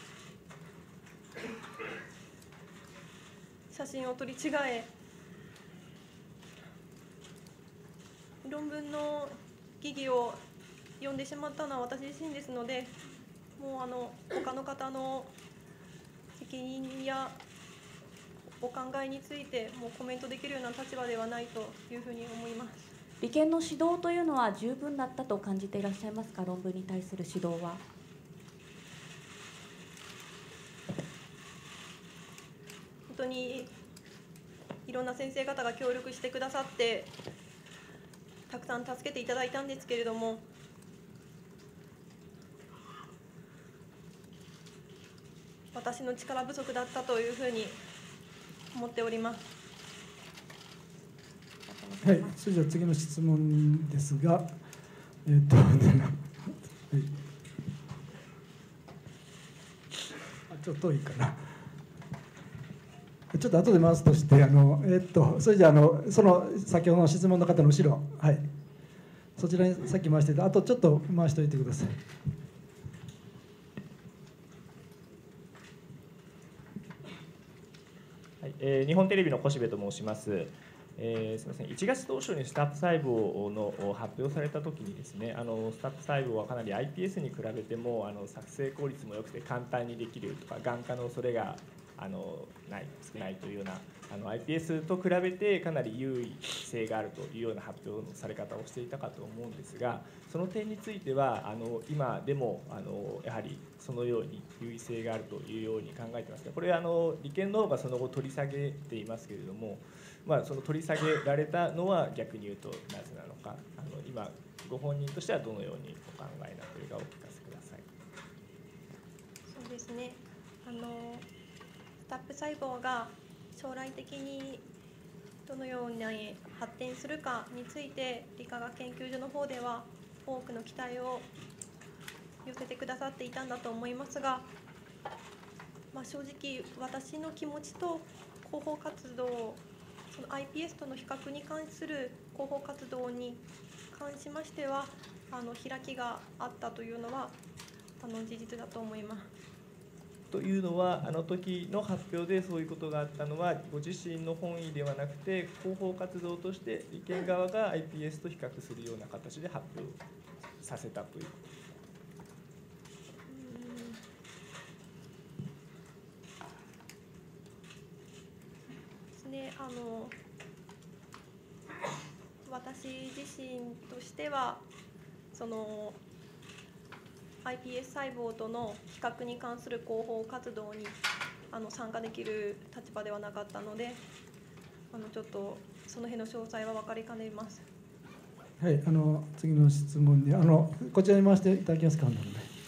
写真を取り違え、論文の疑義を読んでしまったのは私自身ですので、もうあの他の方の責任やお考えについてもうコメントできるような立場ではないというふうに思います。 理研の指導というのは十分だったと感じていらっしゃいますか。論文に対する指導は。 本当にいろんな先生方が協力してくださってたくさん助けていただいたんですけれども、私の力不足だったというふうに思っております。 はい、それじゃあ次の質問ですが、えっと、はい、あちょっと遠いかな。ちょっと後で回すとして、あのえっとそれじゃあのその先ほどの質問の方の後ろ、はい、そちらにさっき回していた、あとちょっと回しておいてください。 はい、えー、日本テレビの越部と申します。 えー、すみません、いちがつ当初にスタップ細胞の発表されたときにですね、あのスタップ細胞はかなり アイピーエス に比べてもあの作成効率も良くて簡単にできるとか、がん化の恐れがあのない少ないというようなあの アイピーエス と比べてかなり優位性があるというような発表のされ方をしていたかと思うんですが、その点についてはあの今でもあのやはりそのように優位性があるというように考えていますが、これはあの理研の方がその後取り下げていますけれども、まあ、その取り下げられたのは逆に言うとなぜなのか、あの今ご本人としてはどのようにお考えなのかお聞かせください。 そうですね、あのスタップ細胞が将来的にどのように発展するかについて理化学研究所の方では多くの期待を寄せてくださっていたんだと思いますが、まあ、正直私の気持ちと広報活動、その アイピーエス との比較に関する広報活動に関しましてはあの開きがあったというのはあの事実だと思います。 というのは、あの時の発表でそういうことがあったのはご自身の本意ではなくて広報活動として理研側が アイピーエス と比較するような形で発表させたということですね。あの私自身としてはその アイピーエス 細胞との比較に関する広報活動にあの参加できる立場ではなかったので、あのちょっとその辺の詳細は分かりかねます。 はい、あの次の質問にあのこちらに回していただきますか。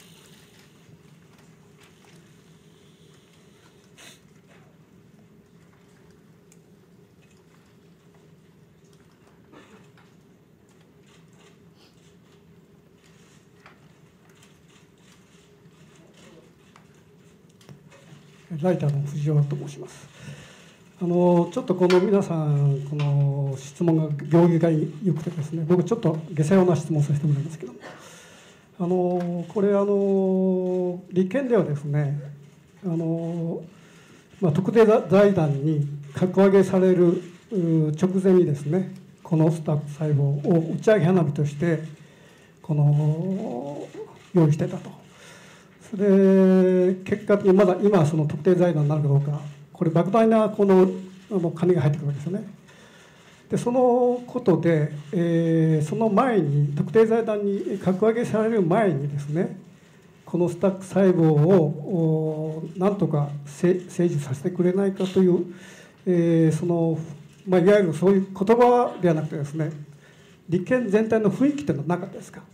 ライターの藤尾と申します。あのちょっとこの皆さんこの質問が行儀が良くてですね、僕ちょっと下世話な質問させてもらいますけども、あのこれあの理研ではですね、あの、まあ、特定財団に格上げされる直前にですね、このスタップ細胞を打ち上げ花火としてこの用意してたと。それで結果的にまだ今その特定財団になるかどうか、これ莫大なこのあの金が入ってくるわけですよね。でそのことで、えー、その前に特定財団に格上げされる前にですね、このスタック細胞をなんとか成就させてくれないかという、えーそのまあ、いわゆるそういう言葉ではなくてですね、理研全体の雰囲気というのはなかったですか。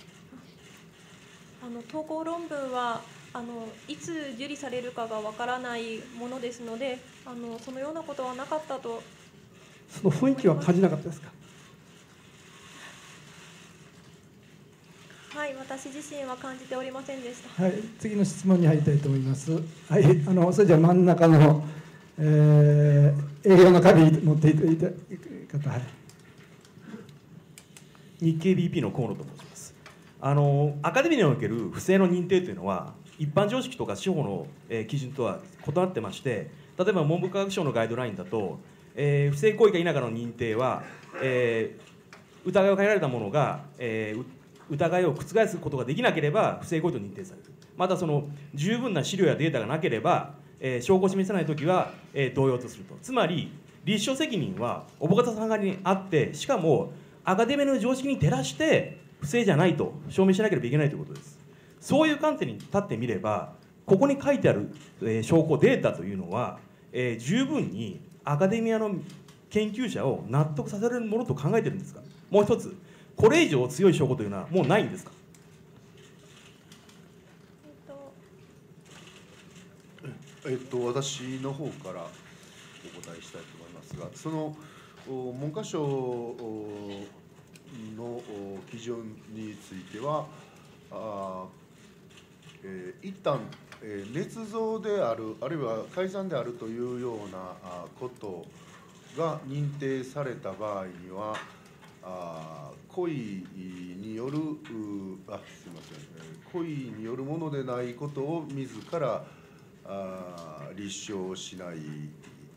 あの統合論文はあのいつ受理されるかがわからないものですので、あのそのようなことはなかったと。 その雰囲気は感じなかったですか。 はい、私自身は感じておりませんでした。 はい、次の質問に入りたいと思います。はい、あのそれじゃ真ん中の、えー、営業の紙持っていただいた方、はい。 日経 ビーピー の河野と申します。あのアカデミーにおける不正の認定というのは一般常識とか司法の、えー、基準とは異なってまして、例えば文部科学省のガイドラインだと、えー、不正行為か否かの認定は、えー、疑いをかけられたものが、えー、疑いを覆すことができなければ不正行為と認定される。またその十分な資料やデータがなければ、えー、証拠を示せないときは、えー、同様とすると。つまり立証責任は小保方さん側にあって、しかもアカデミーの常識に照らして不正じゃないと証明しなければいけないということです。そういう観点に立ってみれば、ここに書いてある、えー、証拠データというのは、えー、十分にアカデミアの研究者を納得させられるものと考えてるんですか。もう一つ、これ以上強い証拠というのはもうないんですか。 えっと、私の方からお答えしたいと思いますが、その文科省の基準については、あ、えー、一旦、えー、捏造である、あるいは改ざんであるというようなことが認定された場合には、あ故意による、あ、すみません、故意によるものでないことを自らあ立証しない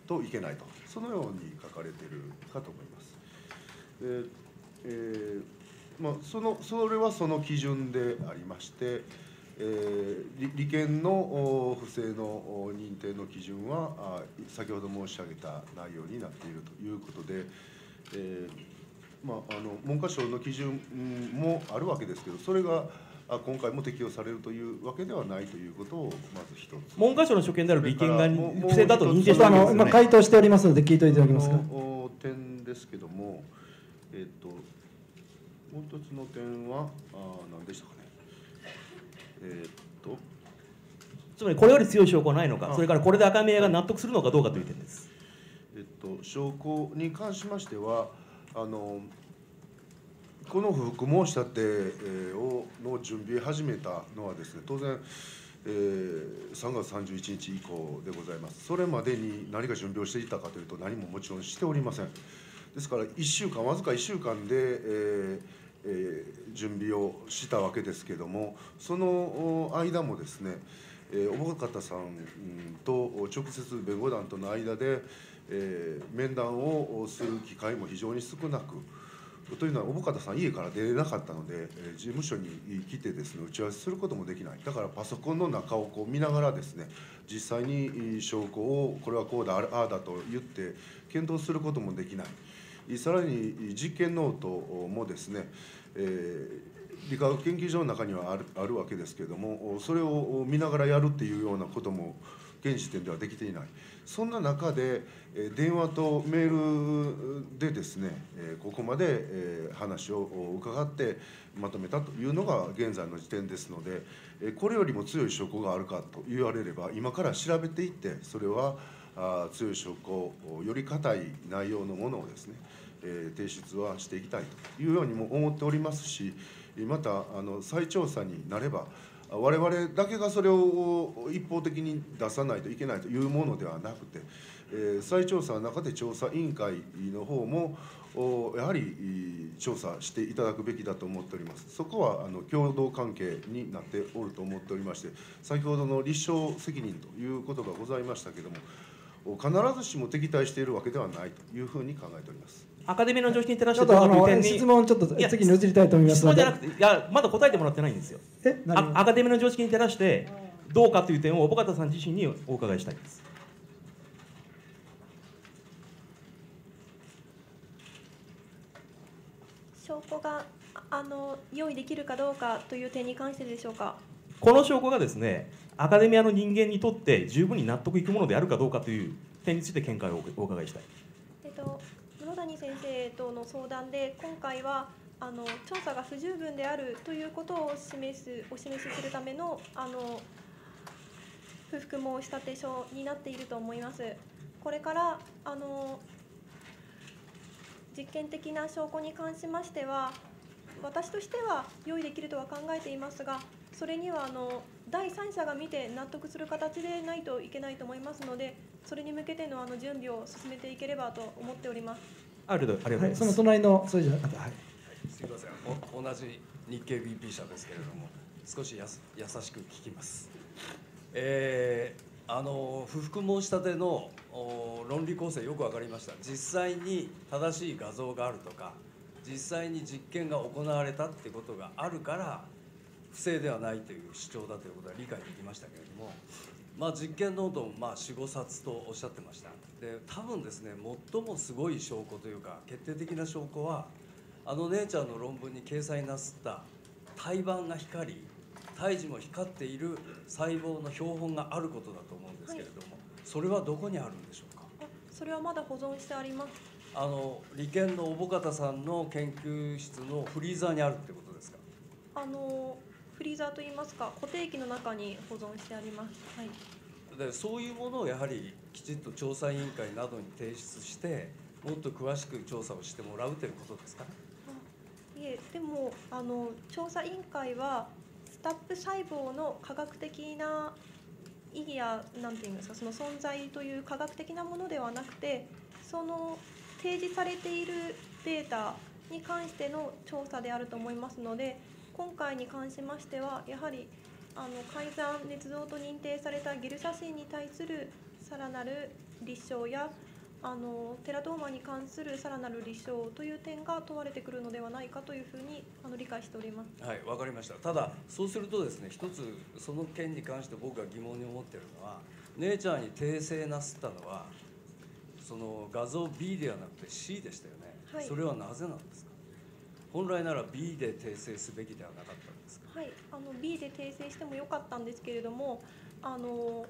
といけないと、そのように書かれているかと思います。ええーまあ、そのそれはその基準でありまして、えー、利権の不正の認定の基準は先ほど申し上げた内容になっているということで、えーまあ、あの文科省の基準もあるわけですけど、それが今回も適用されるというわけではないということをまず一つ。 文科省の所見である利権が不正だと認定しております、ね、今回答しておりますので聞いていただけますか。 の点ですけども、えっともう一つの点はあ何でしたかね。えっとつまりこれより強い証拠はないのか、それからこれで赤宮が納得するのかどうかという点です。 えっと証拠に関しましては、あのこの不服申し立てをの準備を始めたのはですね、当然、えー、さんがつさんじゅういちにち以降でございます。それまでに何か準備をしていたかというと、何ももちろんしておりません。ですからいっしゅうかん、わずかいっしゅうかんで、えーえー、準備をしたわけですけれども、その間もですね、えー、小保方さんと直接弁護団との間で、えー、面談をする機会も非常に少なく、というのは小保方さん家から出れなかったので、えー、事務所に来てですね、打ち合わせすることもできない。だからパソコンの中をこう見ながらですね、実際に証拠をこれはこうだああだと言って検討することもできない。さらに実験ノートもですね、えー、理化学研究所の中にはある、あるわけですけれども、それを見ながらやるっていうようなことも現時点ではできていない。そんな中で電話とメールでですね、ここまで話を伺ってまとめたというのが現在の時点ですので、これよりも強い証拠があるかと言われれば、今から調べていって、それは強い証拠、より固い内容のものをですね、提出はしていきたいというようにも思っておりますし、またあの再調査になれば、我々だけがそれを一方的に出さないといけないというものではなくて、再調査の中で調査委員会の方もやはり調査していただくべきだと思っております。そこはあの共同関係になっておると思っておりまして、先ほどの立証責任ということがございましたけれども、必ずしも敵対しているわけではないというふうに考えております。 アカデミーの常識に照らしてちょっとあの質問ちょっと次に移りたいと思いますので。 質問じゃなくて、いやまだ答えてもらってないんですよ。 えあアカデミーの常識に照らしてどうかという点を小保方さん自身にお伺いしたいです。 証拠があの用意できるかどうかという点に関してでしょうか。 この証拠がですね、アカデミアの人間にとって十分に納得いくものであるかどうかという点について見解をお伺いしたい。 えっと室谷先生との相談で、今回はあの調査が不十分であるということを示すお示しするためのあの不服申し立て書になっていると思います。これからあの実験的な証拠に関しましては、私としては用意できるとは考えていますが、それにはあの第三者が見て納得する形でないといけないと思いますので、それに向けてのあの準備を進めていければと思っております。 ありがとうございます。はい、 その隣のそれじゃなかった。はい。 すみません。お同じ日経 ビーピー 社ですけれども、少しやす優しく聞きます。えー、あの不服申し立ての論理構成よく分かりました。実際に正しい画像があるとか、実際に実験が行われたってことがあるから不正ではないという主張だということは理解できましたけれども、まあ、実験ノートもまあよん、ごさつとおっしゃってました。で多分ですね、最もすごい証拠というか決定的な証拠は、あの姉ちゃんの論文に掲載なすった胎盤が光り胎児も光っている細胞の標本があることだと思うんですけれども、はい、それはどこにあるんでしょうか。 それはまだ保存してあります。 あの理研の小保方さんの研究室のフリーザーにあるってことですか。 あのフリーザーといいますか、固定機の中に保存してあります。はい。 でそういうものをやはりきちっと調査委員会などに提出して、もっと詳しく調査をしてもらうということですかね。 いえ、でもあの調査委員会はスタップ細胞の科学的な意義やなんていうんですか、その存在という科学的なものではなくて、その提示されているデータに関しての調査であると思いますので、今回に関しましてはやはりあの改ざん捏造と認定されたゲル写真に対するさらなる立証やあのテラトーマに関するさらなる立証という点が問われてくるのではないかというふうにあの理解しております。 はい、わかりました。ただそうするとですね、一つその件に関して僕が疑問に思っているのは、ネイチャーに訂正なすったのはその画像 ビー ではなくて シー でしたよね。 はい、 それはなぜなんですか。本来なら ビー で訂正すべきではなかったんですか。 はい、あの ビー で訂正してもよかったんですけれども、あの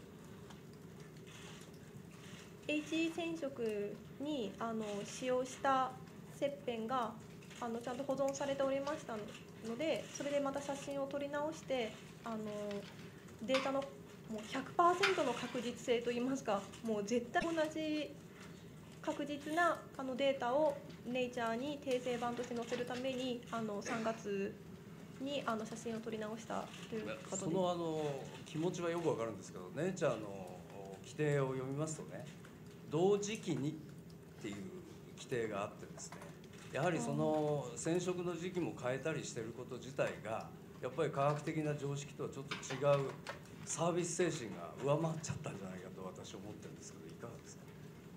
エイチイー 染色にあの使用した切片があのちゃんと保存されておりましたので、それでまた写真を撮り直してあのデータのもう ひゃくパーセント の確実性といいますか、もう絶対同じ確実なあのデータをネイチャーに訂正版として載せるためにあのさんがつにあの写真を撮り直したということです。 そのあの気持ちはよくわかるんですけど、ネイチャーの規定を読みますとね、同時期にっていう規定があってですね、やはりその染色の時期も変えたりしていること自体がやっぱり科学的な常識とはちょっと違うサービス精神が上回っちゃったんじゃないかと私は思ってるんですけど、いかがですか。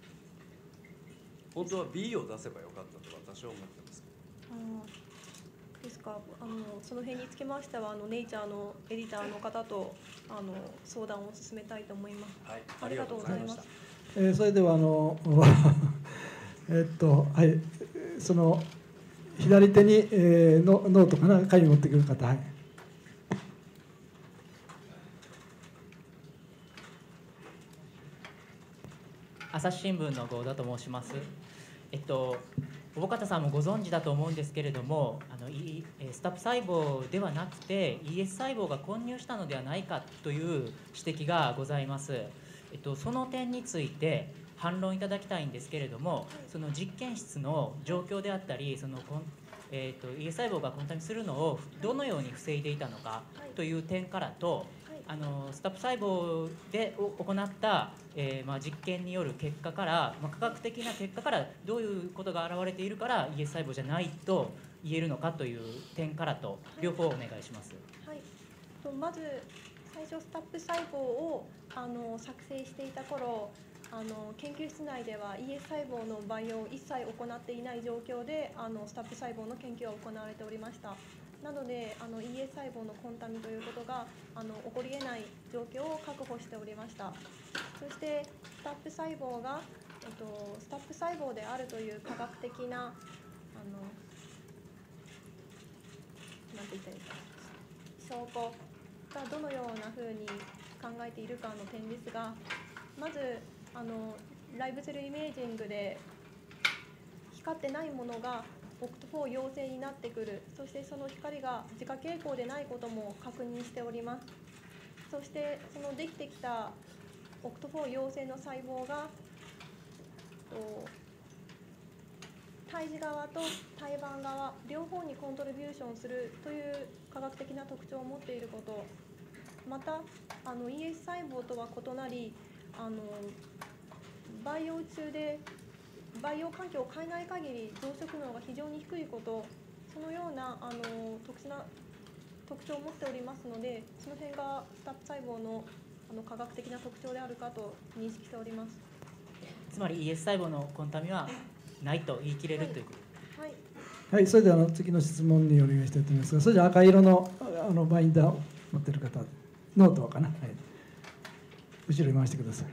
本当は ビー を出せばよかったと私は思ってますけど。 あですか。あのその辺につきましてはあのネイチャーのエディターの方とあの相談を進めたいと思います。 はい、 ありがとうございます。 えー、それではあのえっとはいその左手に、えー、ノノートかな紙持ってくる方、はい。 朝日新聞の合田と申します。えっと小保方さんもご存知だと思うんですけれども、あのスタップ細胞ではなくて イーエス 細胞が混入したのではないかという指摘がございます。えっと、その点について反論いただきたいんですけれども、その実験室の状況であったり、そのコン、えっと、イーエス 細胞がコンタミするのをどのように防いでいたのかという点からと、あのスタップ細胞で行った、えーまあ、実験による結果から、まあ、科学的な結果からどういうことが現れているから イーエス 細胞じゃないと言えるのかという点からと両方お願いします。 はい、とまず最初スタップ細胞をあの作成していた頃、あの研究室内では イーエス 細胞の培養を一切行っていない状況であのスタップ細胞の研究は行われておりました。なのであの イーエス 細胞のコンタミということがあの起こり得ない状況を確保しておりました。そしてスタップ細胞が、えっと、スタップ細胞であるという科学的なあのなんて言ったらいいか証拠がどのようなふうに考えているかの点ですが、まずあのライブセルイメージングで光ってないものがオクトフォー陽性になってくる、そしてその光が自家傾向でないことも確認しております。そしてそのできてきたオクトフォー陽性の細胞が胎児側と胎盤側両方にコントリビューションするという科学的な特徴を持っていること、またあの イーエス 細胞とは異なり、あの培養中で培養環境を変えない限り増殖能が非常に低いこと、そのようなあの特殊な特徴を持っておりますので、その辺がスタップ細胞のあの科学的な特徴であるかと認識しております。 つまり イーエス 細胞のコンタミはないと言い切れるということ。 はい。 はい、それではあの次の質問にお願いしたいと思いますが、それじゃ赤色のあのバインダーを持っている方、ノートかな、はい、後ろに回してください。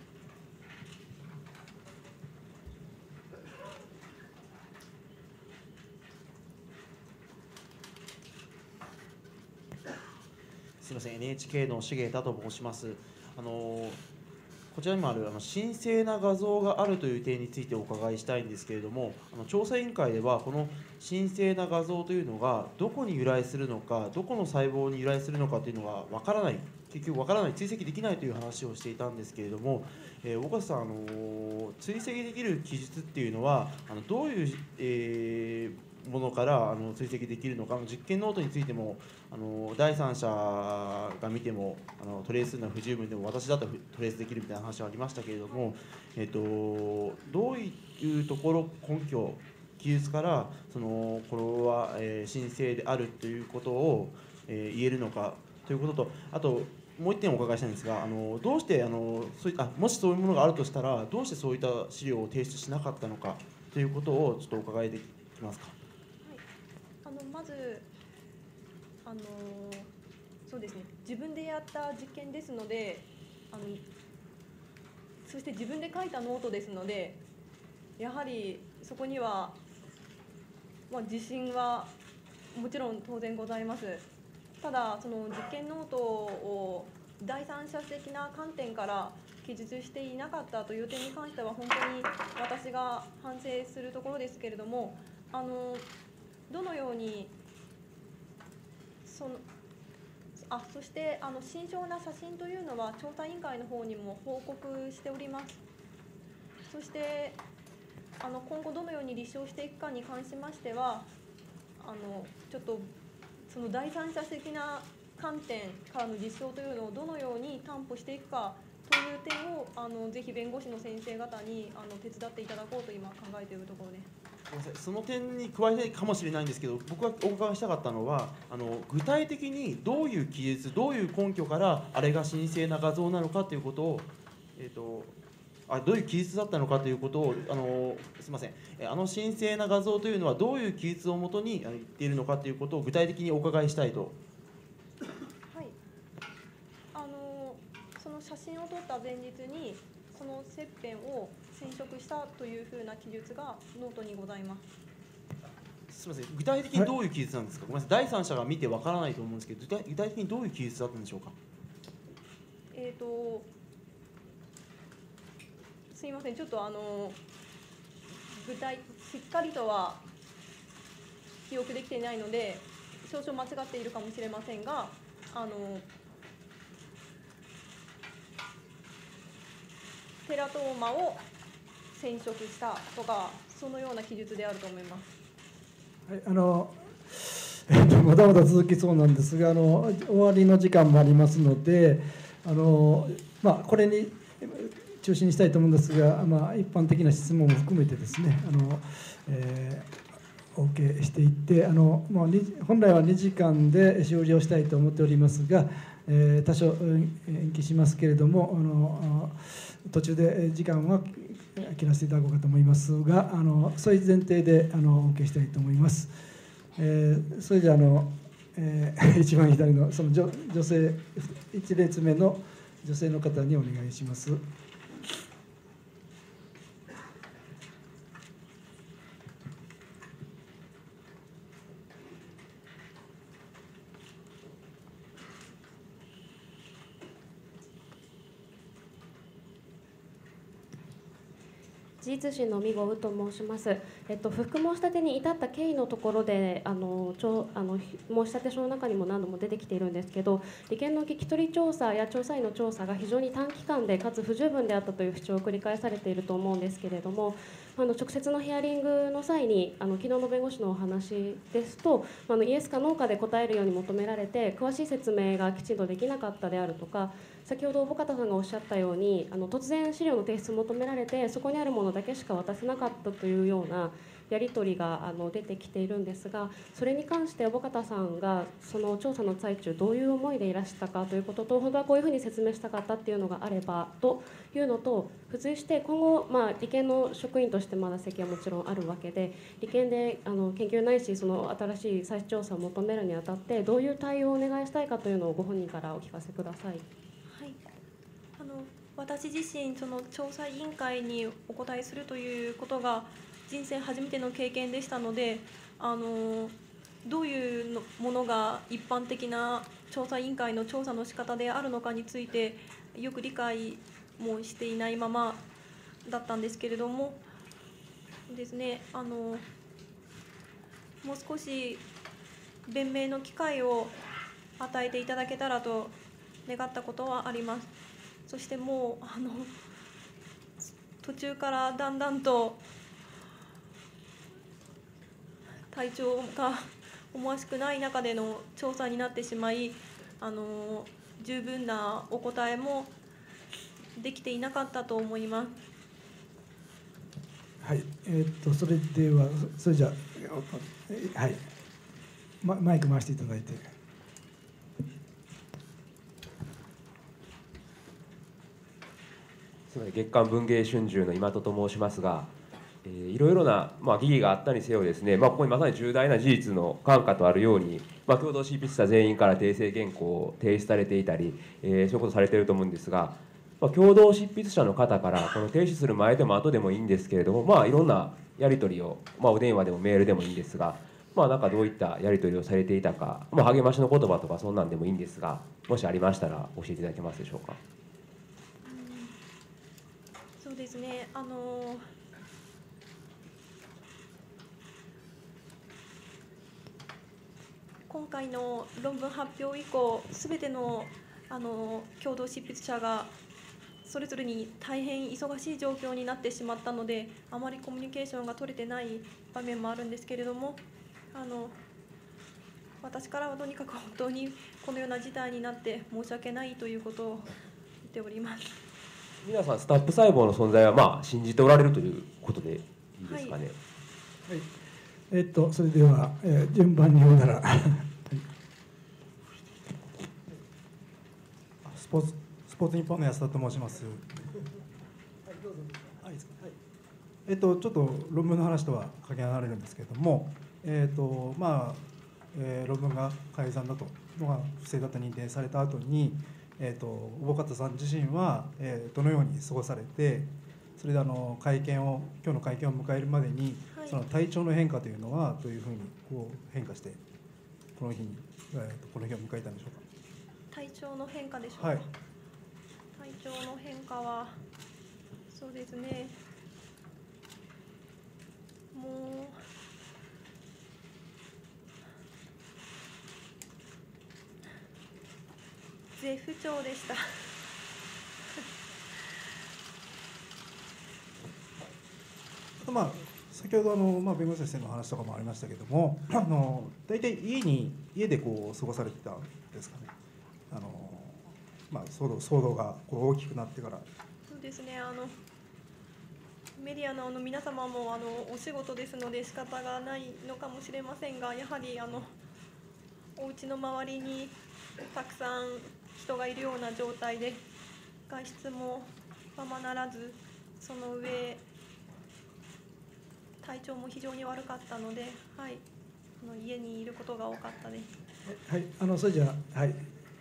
すみません、エヌエイチケー の重田と申します。あのこちらにもあるあの神聖な画像があるという点についてお伺いしたいんですけれども、あの調査委員会ではこの神聖な画像というのがどこに由来するのか、どこの細胞に由来するのかというのがわからない、結局わからない、追跡できないという話をしていたんですけれども、えー、岡さん、あの追跡できる記述っていうのはあのどういう、えーものからあの追跡できるのか、実験ノートについてもあの第三者が見てもあのトレースするのは不十分でも私だとトレースできるみたいな話はありましたけれども、えっと、どういうところ根拠記述からそのこれは、えー、神聖であるということを、えー、言えるのかということと、あともう一点お伺いしたいんですが、あのどうしてあのそういあもしそういうものがあるとしたら、どうしてそういった資料を提出しなかったのかということをちょっとお伺いできますか。 あのまずあのそうですね、自分でやった実験ですので、あのそして自分で書いたノートですので、やはりそこには、まあ、自信はもちろん当然ございます。ただその実験ノートを第三者的な観点から記述していなかったという点に関しては本当に私が反省するところですけれども、あのどのようにそのあそしてあの慎重な写真というのは調査委員会の方にも報告しております。そしてあの今後どのように立証していくかに関しましては、あのちょっとその第三者的な観点からの実証というのをどのように担保していくかという点をあのぜひ弁護士の先生方にあの手伝っていただこうと今考えているところです。 ごめんなさい、その点に加えたいかもしれないんですけど、僕がお伺いしたかったのは、あの具体的にどういう記述、どういう根拠からあれが神聖な画像なのかということを、えーとあどういう記述だったのかということを、あのすみません、あの神聖な画像というのはどういう記述をもとに言っているのかということを具体的にお伺いしたいと。 はい、あのその写真を撮った前日にその切片を染色したというふうな記述がノートにございます。 すみません、具体的にどういう記述なんですか。ごめんなさい、第三者が見てわからないと思うんですけど、具体具体的にどういう記述だったんでしょうか。 えーとすみません、ちょっとあの具体しっかりとは記憶できていないので少々間違っているかもしれませんが、あのテラトーマを染色したとかそのような記述であると思います。 はい、あのえっとまだまだ続きそうなんですが、あの終わりの時間もありますので、あのまあこれに中心にしたいと思うんですが、まあ、一般的な質問も含めてですね、あの、えー、お受けしていって、あのもう本来はにじかんで終了したいと思っておりますが、えー、多少延期しますけれども、あの途中で時間は切らせていただこうかと思いますが、あのそういう前提であのお受けしたいと思います。えー、それじゃあの、えー、一番左のその 女, 女性いち列目の女性の方にお願いします。 事実審の見郷と申します。えっと、不服申し立てに至った経緯のところであのちょあの申し立て書の中にも何度も出てきているんですけど、利権の聞き取り調査や調査員の調査が非常に短期間でかつ不十分であったという主張を繰り返されていると思うんですけれども、あの直接のヒアリングの際にあの昨日の弁護士のお話ですと、あのイエスかノーかで答えるように求められて詳しい説明がきちんとできなかったであるとか、先ほど小方さんがおっしゃったようにあの突然資料の提出を求められてそこにあるものだけしか渡せなかったというようなやり取りがあの出てきているんですが、それに関して小方さんがその調査の最中どういう思いでいらしたかということと、本当はこういうふうに説明したかったっていうのがあればというのと付随して、今後、まあ、理研の職員としてまだ責はもちろんあるわけで、理研であの研究ないしその新しい再調査を求めるにあたってどういう対応をお願いしたいかというのをご本人からお聞かせください。 はい、あの私自身その調査委員会にお答えするということが人生初めての経験でしたので、あのどういうものが一般的な調査委員会の調査の仕方であるのかについてよく理解もしていないままだったんですけれどもですね、あのもう少し弁明の機会を与えていただけたらと願ったことはあります。そしてもうあの途中からだんだんと体調が思わしくない中での調査になってしまい、あの十分なお答えもできていなかったと思います。 はい、えー、っとそれではそれじゃあ、はい、マイク回していただいて。 すみません、月刊文藝春秋の今戸と申しますが、えー、いろいろな、まあ、疑義があったにせよですね、まあ、ここにまさに重大な事実の感化とあるように、まあ、共同執筆者全員から訂正原稿を提出されていたり、えー、そういうことされていると思うんですが、まあ、共同執筆者の方からこの提出する前でも後でもいいんですけれども、まあ、いろんなやり取りを、まあ、お電話でもメールでもいいんですが、まあ、なんかどういったやり取りをされていたか、まあ、励ましの言葉とかそんなんでもいいんですが、もしありましたら教えていただけますでしょうか。 そうですね、あの今回の論文発表以降、すべてのあの共同執筆者がそれぞれに大変忙しい状況になってしまったので、あまりコミュニケーションが取れてない場面もあるんですけれども、あの私からはとにかく本当にこのような事態になって申し訳ないということを言っております。 皆さんスタップ細胞の存在はまあ信じておられるということでいいですかね。 はい、えっとそれでは、えー、順番に言うならスポーツスポーツ日本の安田と申します。えっとちょっと論文の話とはかけ離れるんですけれども、えっとまあ、えー、論文が改ざんだとのが不正だと認定された後に。えー、と小保方さん自身は、えー、どのように過ごされて、それであの会見を今日の会見を迎えるまでに、はい、その体調の変化というのはどういうふうにこう変化してこの日に、えー、とこの日を迎えたんでしょうか。 体調の変化でしょうか。 はい、 体調の変化はそうですね、もう絶不調でしたまあ、先ほどあの、まあ、弁護士先生の話とかもありましたけども、あの大体家に家でこう過ごされてたんですかね。あの、まあ、騒動騒動がこう大きくなってから。 そうですね、あのメディアのあの皆様もあのお仕事ですので仕方がないのかもしれませんが、やはりあのお家の周りにたくさん人がいるような状態で、外出もままならず、その上体調も非常に悪かったので、はい、あの家にいることが多かったです。 はい、あのそれじゃあ、はい。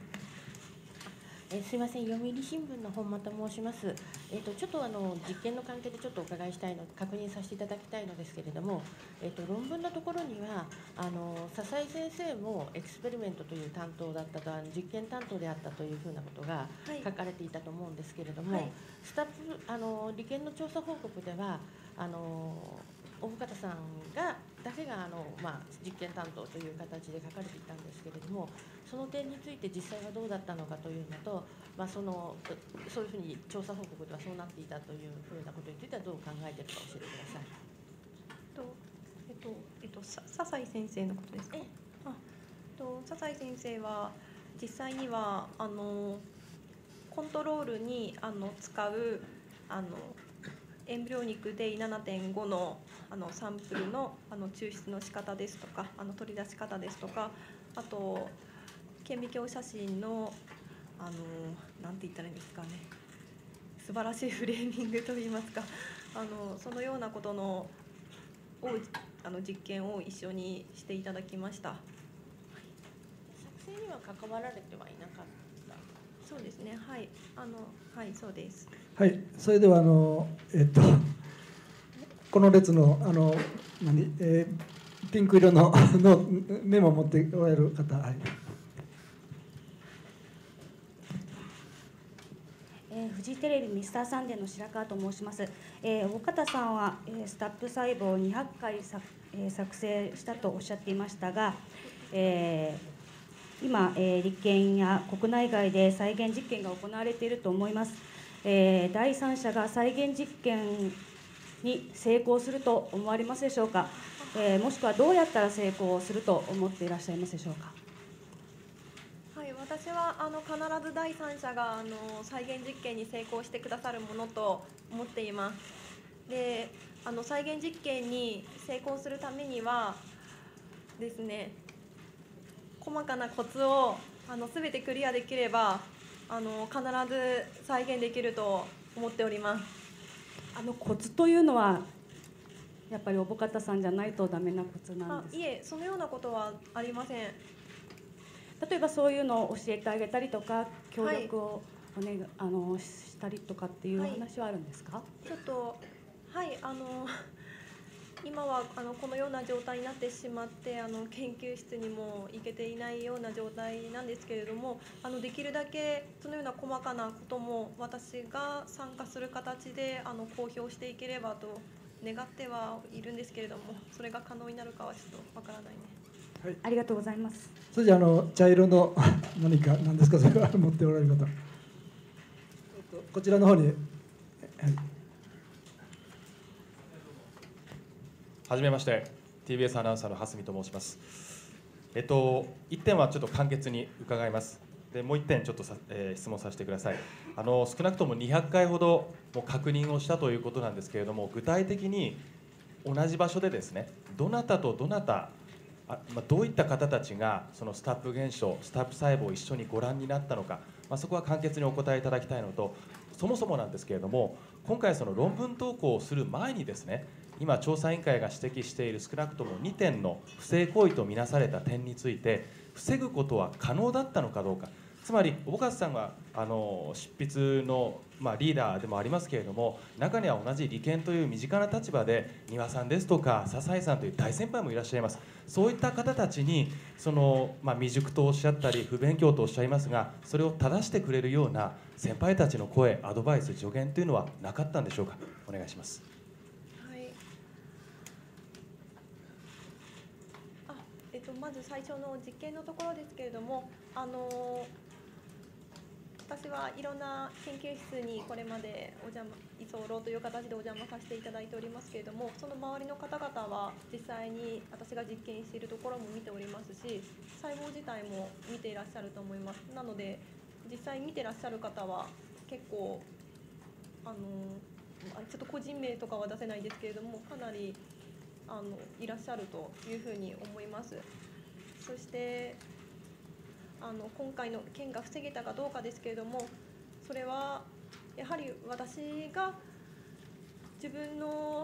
えすいません、読売新聞の本間と申します。えっとちょっとあの実験の関係でちょっとお伺いしたいの、確認させていただきたいのですけれども、えっと論文のところにはあの笹井先生もエクスペリメントという担当だったと、あの実験担当であったというふうなことが書かれていたと思うんですけれども、はい、スタッフあの理研の調査報告ではあの小保方さんがだけがあの、まあ、実験担当という形で書かれていたんですけれども、その点について実際はどうだったのかというのと、まあ、そのそういうふうに調査報告ではそうなっていたというふうなことについてはどう考えているか教えてください。 とえっとえっとさ笹井先生のことですか。あと笹井先生は実際にはあのコントロールにあの使うあのエンブリオニックデイ ななてんご の, あのサンプル の, あの抽出の仕方ですとか、あの取り出し方ですとか、あと顕微鏡写真のあのなんて言ったらいいんですかね、素晴らしいフレーミングといいますか、あのそのようなことのをあの実験を一緒にしていただきました。 作成には関わられてはいなかった。 そうですね、はい、あのはいそうです。 はい、それではあのえっとこの列のあの何、えー、ピンク色ののメモを持っておられる方、はい。 えー、フジテレビミスターサンデーの白川と申します。えー、小方さんは、えー、スタップ細胞をにひゃっかい作、えー、作成したとおっしゃっていましたが、えー、今、えー、立憲や国内外で再現実験が行われていると思います。えー、第三者が再現実験に成功すると思われますでしょうか。えー、もしくはどうやったら成功すると思っていらっしゃいますでしょうか。 はい、私はあの必ず第三者があの再現実験に成功してくださるものと思っています。で、あの再現実験に成功するためにはですね、細かなコツをあの全てクリアできればあの必ず再現できると思っております。 あのコツというのはやっぱりおぼかたさんじゃないとダメなコツなんあですいえ、そのようなことはありません。 例えばそういうのを教えてあげたりとか協力をお、ね、あのしたりとかっていう話はあるんですか？ はい、ちょっとはいあの今はあのこのような状態になってしまってあの研究室にも行けていないような状態なんですけれども、あのできるだけそのような細かなことも私が参加する形であの公表していければと願ってはいるんですけれども、それが可能になるかはちょっとわからないね。 はい、ありがとうございます。 それじゃあ、あの茶色の何か何ですか、それは持っておられる方、こちらの方に。はい、 はじめまして、ティービーエス アナウンサーの蓮見と申します。えっといってんはちょっと簡潔に伺います。でもういってんちょっとさ、えー、質問させてください。あの少なくともにひゃっかいほども確認をしたということなんですけれども、具体的に同じ場所でですね、どなたとどなた、あまあ、どういった方たちがそのスタップ現象、スタップ細胞を一緒にご覧になったのか、まあ、そこは簡潔にお答えいただきたいのと、そもそもなんですけれども、今回その論文投稿をする前にですね、今調査委員会が指摘している少なくともにてんの不正行為とみなされた点について防ぐことは可能だったのかどうか。つまりおぼかたさんはあの執筆の、まあ、リーダーでもありますけれども、中には同じ理研という身近な立場で丹羽さんですとか笹井さんという大先輩もいらっしゃいます。そういった方たちにその、まあ、未熟とおっしゃったり不勉強とおっしゃいますが、それを正してくれるような先輩たちの声、アドバイス、助言というのはなかったんでしょうか。お願いします。 えっと、まず最初の実験のところですけれども、あの私はいろんな研究室にこれまでお邪魔居候という形でお邪魔させていただいておりますけれども、その周りの方々は実際に私が実験しているところも見ておりますし、細胞自体も見ていらっしゃると思います。なので実際見てらっしゃる方は結構あのちょっと個人名とかは出せないですけれども、かなりあのいらっしゃるというふうに思います。そしてあの今回の件が防げたかどうかですけれども、それはやはり私が自分の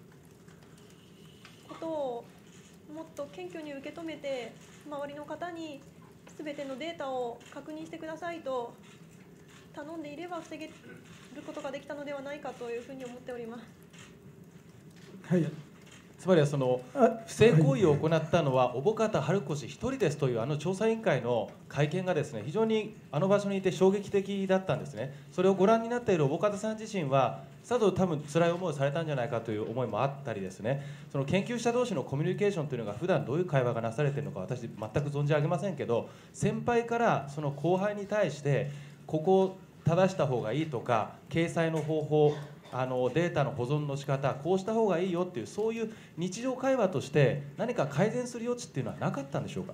ことをもっと謙虚に受け止めて、周りの方に全てのデータを確認してくださいと頼んでいれば防げることができたのではないかというふうに思っております。 はい、 つまりはその不正行為を行ったのは小保方春子氏一人ですというあの調査委員会の会見がですね、非常にあの場所にいて衝撃的だったんですね。それをご覧になっている小保方さん自身はさぞ多分辛い思いをされたんじゃないかという思いもあったりですね、その研究者同士のコミュニケーションというのが普段どういう会話がなされているのか私全く存じ上げませんけど、先輩からその後輩に対してここを正した方がいいとか、掲載の方法、あのデータの保存の仕方、こうした方がいいよっていう、そういう日常会話として何か改善する余地っていうのはなかったんでしょうか。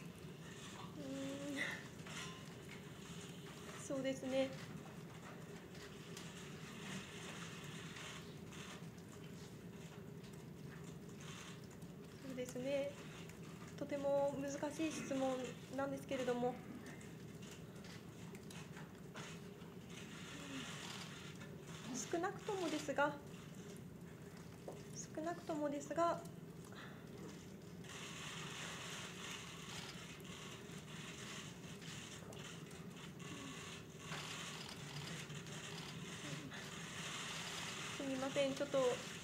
うーんそうですね、そうですね、とても難しい質問なんですけれども、少なくともですが少なくともですがすみません、ちょっと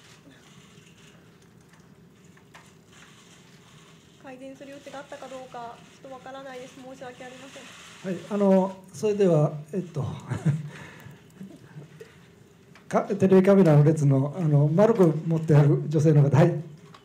改善する余地があったかどうかちょっとわからないです。申し訳ありません。 はい、あのそれではえっとかテレビカメラの列のあの丸く持ってある女性の方、はい。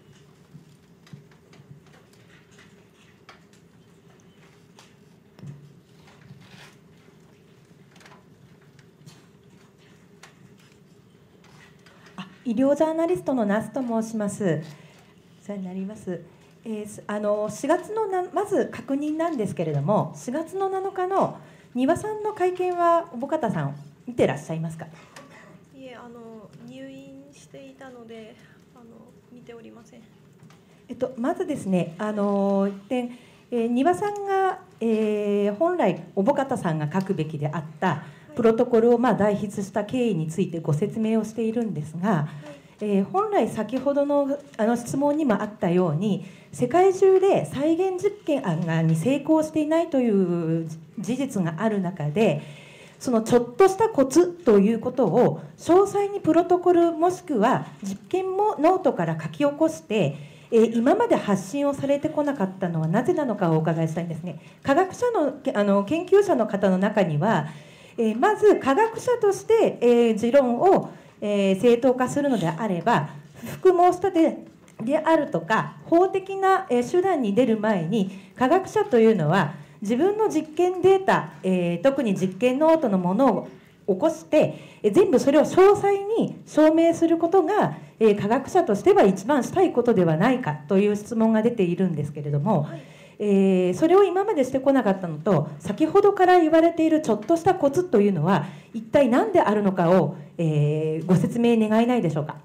あ、医療ジャーナリストのナスと申します。お世話になります。えー、あのしがつのなまず確認なんですけれども、しがつのなのかの丹羽さんの会見は小保方さん見てらっしゃいますか。 いえ、あの入院していたのであの見ておりません。 えっと、まずですね、あの一点、えー、丹羽さんが、えー、本来小保方さんが書くべきであったプロトコルをまあ代筆した経緯についてご説明をしているんですが、えー、本来先ほどのあの質問にもあったように世界中で再現実験に成功していないという事実がある中で、そのちょっとしたコツということを詳細にプロトコルもしくは実験もノートから書き起こして、えー、今まで発信をされてこなかったのはなぜなのかをお伺いしたいんですね。科学者の、あの研究者の方の中には、えー、まず科学者として、えー、持論を、えー、正当化するのであれば不服申し立てであるとか法的な、えー、手段に出る前に科学者というのは自分の実験データ、えー、特に実験ノートのものを起こして、えー、全部それを詳細に証明することが、えー、科学者としては一番したいことではないかという質問が出ているんですけれども、はい、えー、それを今までしてこなかったのと先ほどから言われているちょっとしたコツというのは一体何であるのかを、えー、ご説明願えないでしょうか。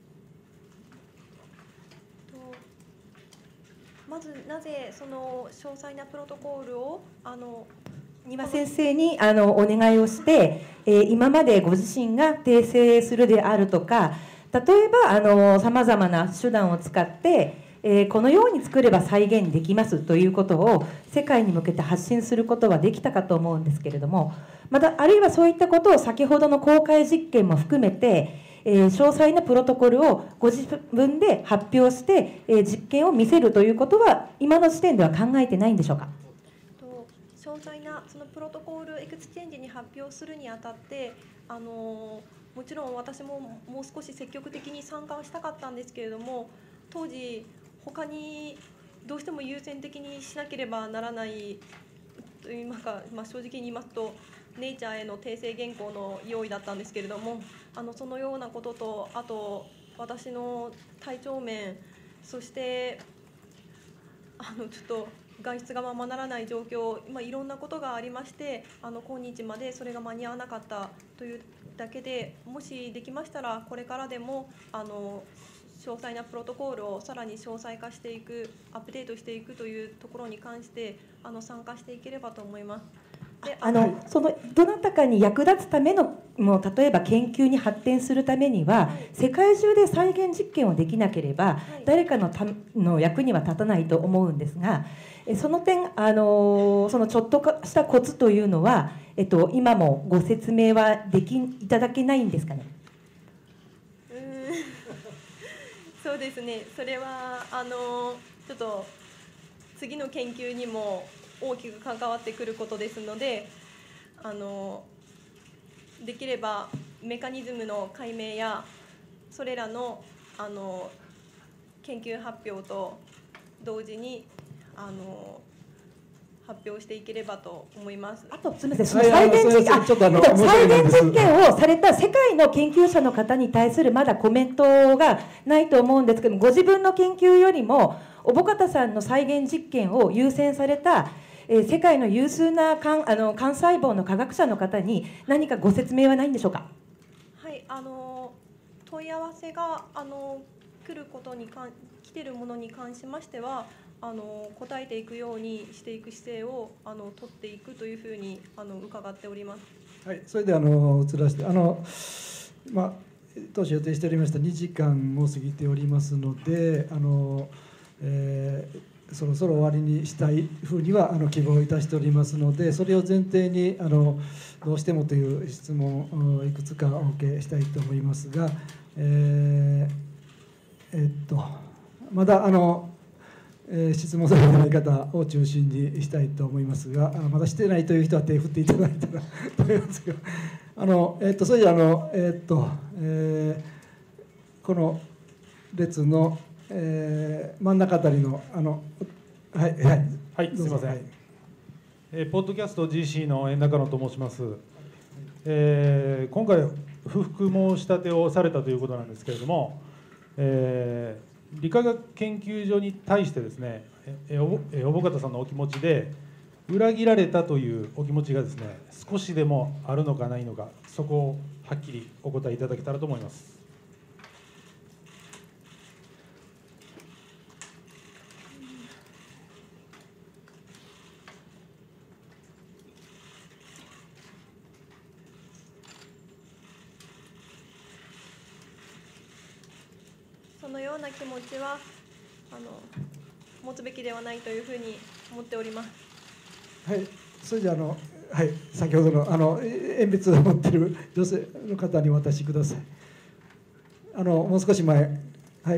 まずなぜその詳細なプロトコールをあの丹羽先生にあのお願いをして、えー、今までご自身が訂正するであるとか、例えばさまざまな手段を使って、えー、このように作れば再現できますということを世界に向けて発信することはできたかと思うんですけれども、またあるいはそういったことを先ほどの公開実験も含めてえー、詳細なプロトコルをご自分で発表して、えー、実験を見せるということは今の時点では考えてないんでしょうか。 と詳細なそのプロトコールエクスチェンジに発表するにあたって、あのー、もちろん私ももう少し積極的に参加をしたかったんですけれども、当時他にどうしても優先的にしなければならないといいますか、まあ、正直に言いますとネイチャーへの訂正原稿の用意だったんですけれども、あのそのようなことと、あと私の体調面、そしてあのちょっと外出がままならない状況、まあ、いろんなことがありまして、あの今日までそれが間に合わなかったというだけで、もしできましたらこれからでもあの詳細なプロトコールをさらに詳細化していく、アップデートしていくというところに関してあの参加していければと思います。であのそのどなたかに役立つためのもう例えば研究に発展するためには、はい、世界中で再現実験をできなければ、はい、誰かのたの役には立たないと思うんですが、その点あのそのちょっとしたコツというのは、えっと、今もご説明はできいただけないんですかね。 うーんそうですね、それはあのちょっと次の研究にも大きく関わってくることですので、あのできればメカニズムの解明やそれらのあの研究発表と同時にあの発表していければと思います。 あとすみません、その再現実験、再現実験をされた世界の研究者の方に対するまだコメントがないと思うんですけども、ご自分の研究よりも小保方さんの再現実験を優先されたえー、世界の有数な幹あの幹細胞の科学者の方に何かご説明はないんでしょうか。 はい、あの問い合わせがあの来ることにかん来ているものに関しましては、あの答えていくようにしていく姿勢をあの取っていくというふうにあの伺っております。 はい、それであの移らせてあのまあ当初予定しておりましたにじかんを過ぎておりますので、あの、えーそろそろ終わりにしたいふうにはあの希望いたしておりますので、それを前提にあのどうしてもという質問をいくつかお受けしたいと思いますが、えーえっとまだあの、えー、質問されてない方を中心にしたいと思いますが、まだしてないという人は手を振っていただいたらと思いますが、あの、えっとそれであの、えっとえー、この列のえー、真ん中あたりのあのはいはいはい、すみません、はい、えー、ポッドキャスト ジーシー の円中野と申します、えー、今回不服申し立てをされたということなんですけれども、えー、理化学研究所に対してですね、えー、小保方さんのお気持ちで裏切られたというお気持ちがですね少しでもあるのかないのか、そこをはっきりお答えいただけたらと思います。 のような気持ちはあの持つべきではないというふうに思っております。 はい、それじゃあの、はい、先ほどのあの鉛筆を持っている女性の方にお渡しください。あのもう少し前、はい。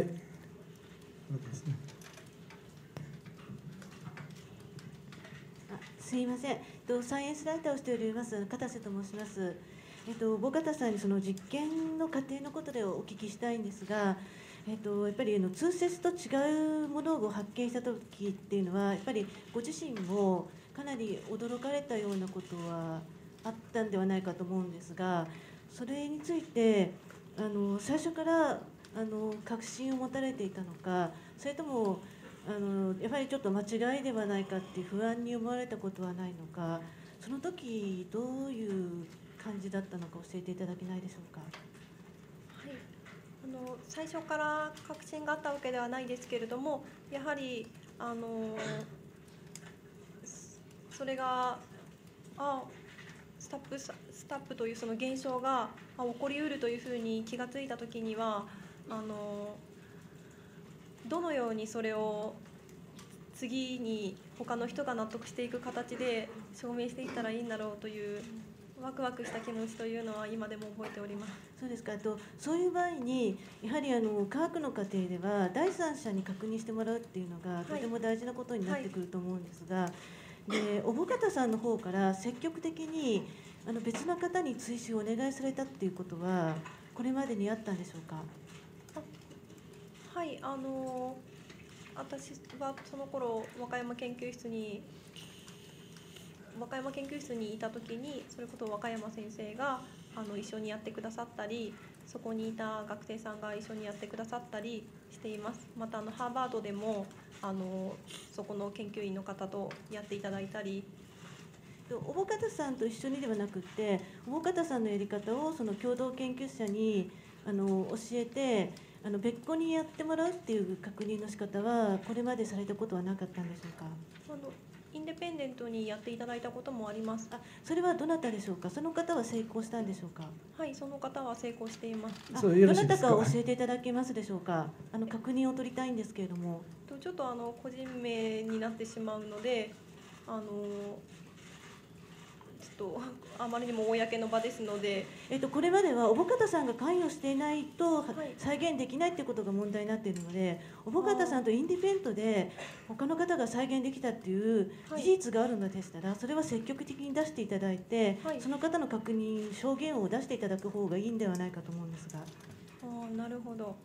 すいません、サイエンスライターをしております片瀬と申します。えっと、小方さんにその実験の過程のことでお聞きしたいんですが、えっと、やっぱりあの通説と違うものを発見した時っていうのはやっぱりご自身もかなり驚かれたようなことはあったんではないかと思うんですが、それについてあの最初からあの確信を持たれていたのか、それともあのやはりちょっと間違いではないかっていう不安に思われたことはないのか、その時どういう感じだったのか教えていただけないでしょうか。 はい、あの最初から確信があったわけではないですけれども、やはりあのそれがあスタップスタップというその現象があ起こりうるというふうに気がついた時にはあのどのようにそれを次に他の人が納得していく形で証明していったらいいんだろうというワクワクした気持ちというのは今でも覚えております。 そうですか。あとそういう場合にやはりあの科学の過程では第三者に確認してもらうっていうのがとても大事なことになってくると思うんですが、はい、で小保方さんの方から積極的にあの別の方に追試をお願いされたっていうことはこれまでにあったんでしょうか。 はい、あの私はその頃和歌山研究室に和歌山研究室にいた時にそれこそ和歌山先生があの一緒にやってくださったり、そこにいた学生さんが一緒にやってくださったりしています。またあのハーバードでもあのそこの研究員の方とやっていただいたり。 小保方さんと一緒にではなくて小保方さんのやり方をその共同研究者にあの教えてあの別個にやってもらうっていう確認の仕方はこれまでされたことはなかったんでしょうか。 あのインデペンデントにやっていただいたこともあります。 あ、それはどなたでしょうか。その方は成功したんでしょうか。 はい、その方は成功しています。 あ、どなたか教えていただけますでしょうか。あの確認を取りたいんですけれども。 ちょっとあの個人名になってしまうので、あのちょっとあまりにも公の場ですので、 えっとこれまでは小保方さんが関与していないと再現できないっていうことが問題になっているので、小保方さんとインディペントで他の方が再現できたっていう事実があるのでしたら、それは積極的に出していただいて、その方の確認証言を出していただく方がいいんではないかと思うんですが。 あ、なるほど。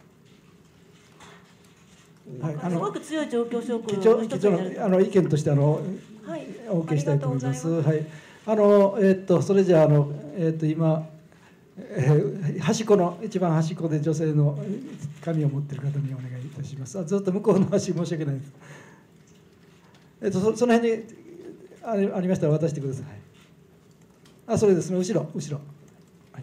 はい、あのすごく強い状況証拠の一つになる。あの意見としてあの、はい、お受けしたいと思います。はい。あのえー、っとそれじゃあ、あのえー、っと今、えー、端っこの一番端っこで女性の紙を持っている方にお願いいたします。あ、ずっと向こうの端申し訳ないです。えー、っと そ, その辺にありありましたら渡してください。あ、それですね。後ろ後ろ。はい。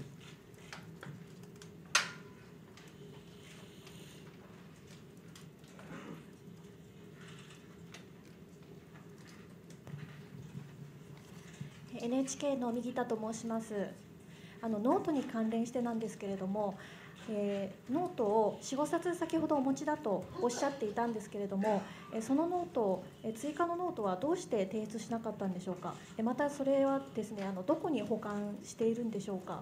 エヌエイチケー の右田と申します。あのノートに関連してなんですけれども、えー、ノートをよん、ごさつ先ほどお持ちだとおっしゃっていたんですけれども、えー、そのノート、えー、追加のノートはどうして提出しなかったんでしょうか。えー、またそれはですね、あのどこに保管しているんでしょうか。 はい、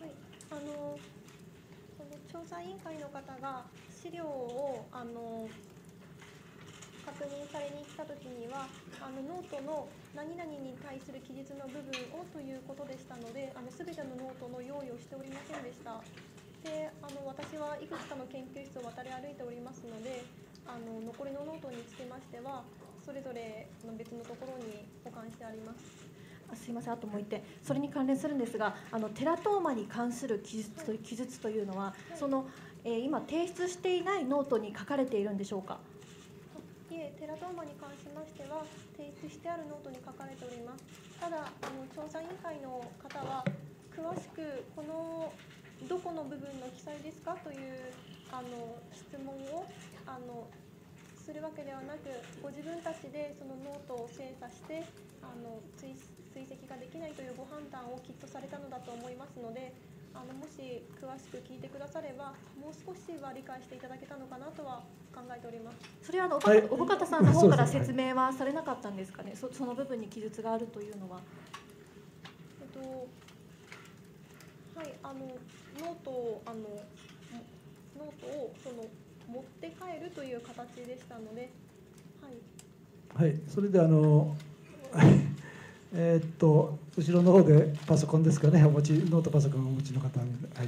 あのその調査委員会の方が資料をあの確認されに来たときには、あのノートの何々に対する記述の部分をということでしたので、あの全てのノートの用意をしておりませんでした。で、あの私はいくつかの研究室を渡り歩いておりますので、あの残りのノートにつきましてはそれぞれの別のところに保管してあります。 あ、すいません、あともう一点、それに関連するんですが、あのテラトーマに関する記述という記述というのは、はい、その、えー、今提出していないノートに書かれているんでしょうか。 いえ、テラトーマに関しましては提出してあるノートに書かれております。ただ、あの調査委員会の方は詳しくこのどこの部分の記載ですかというあの質問をあのするわけではなく、ご自分たちでそのノートを精査してあの追追跡ができないというご判断をきっとされたのだと思いますので、 あのもし詳しく聞いてくださればもう少しは理解していただけたのかなとは考えております。 それはあの、 はい小方さんの方からそうです説明はされなかったんですかね。そその部分に記述があるというのは。 えっとはい、あのノートをあのノートをその持って帰るという形でしたので、はい。 はい、それであのえーっと後ろの方でパソコンですかね、お持ちノートパソコンをお持ちの方に、はい。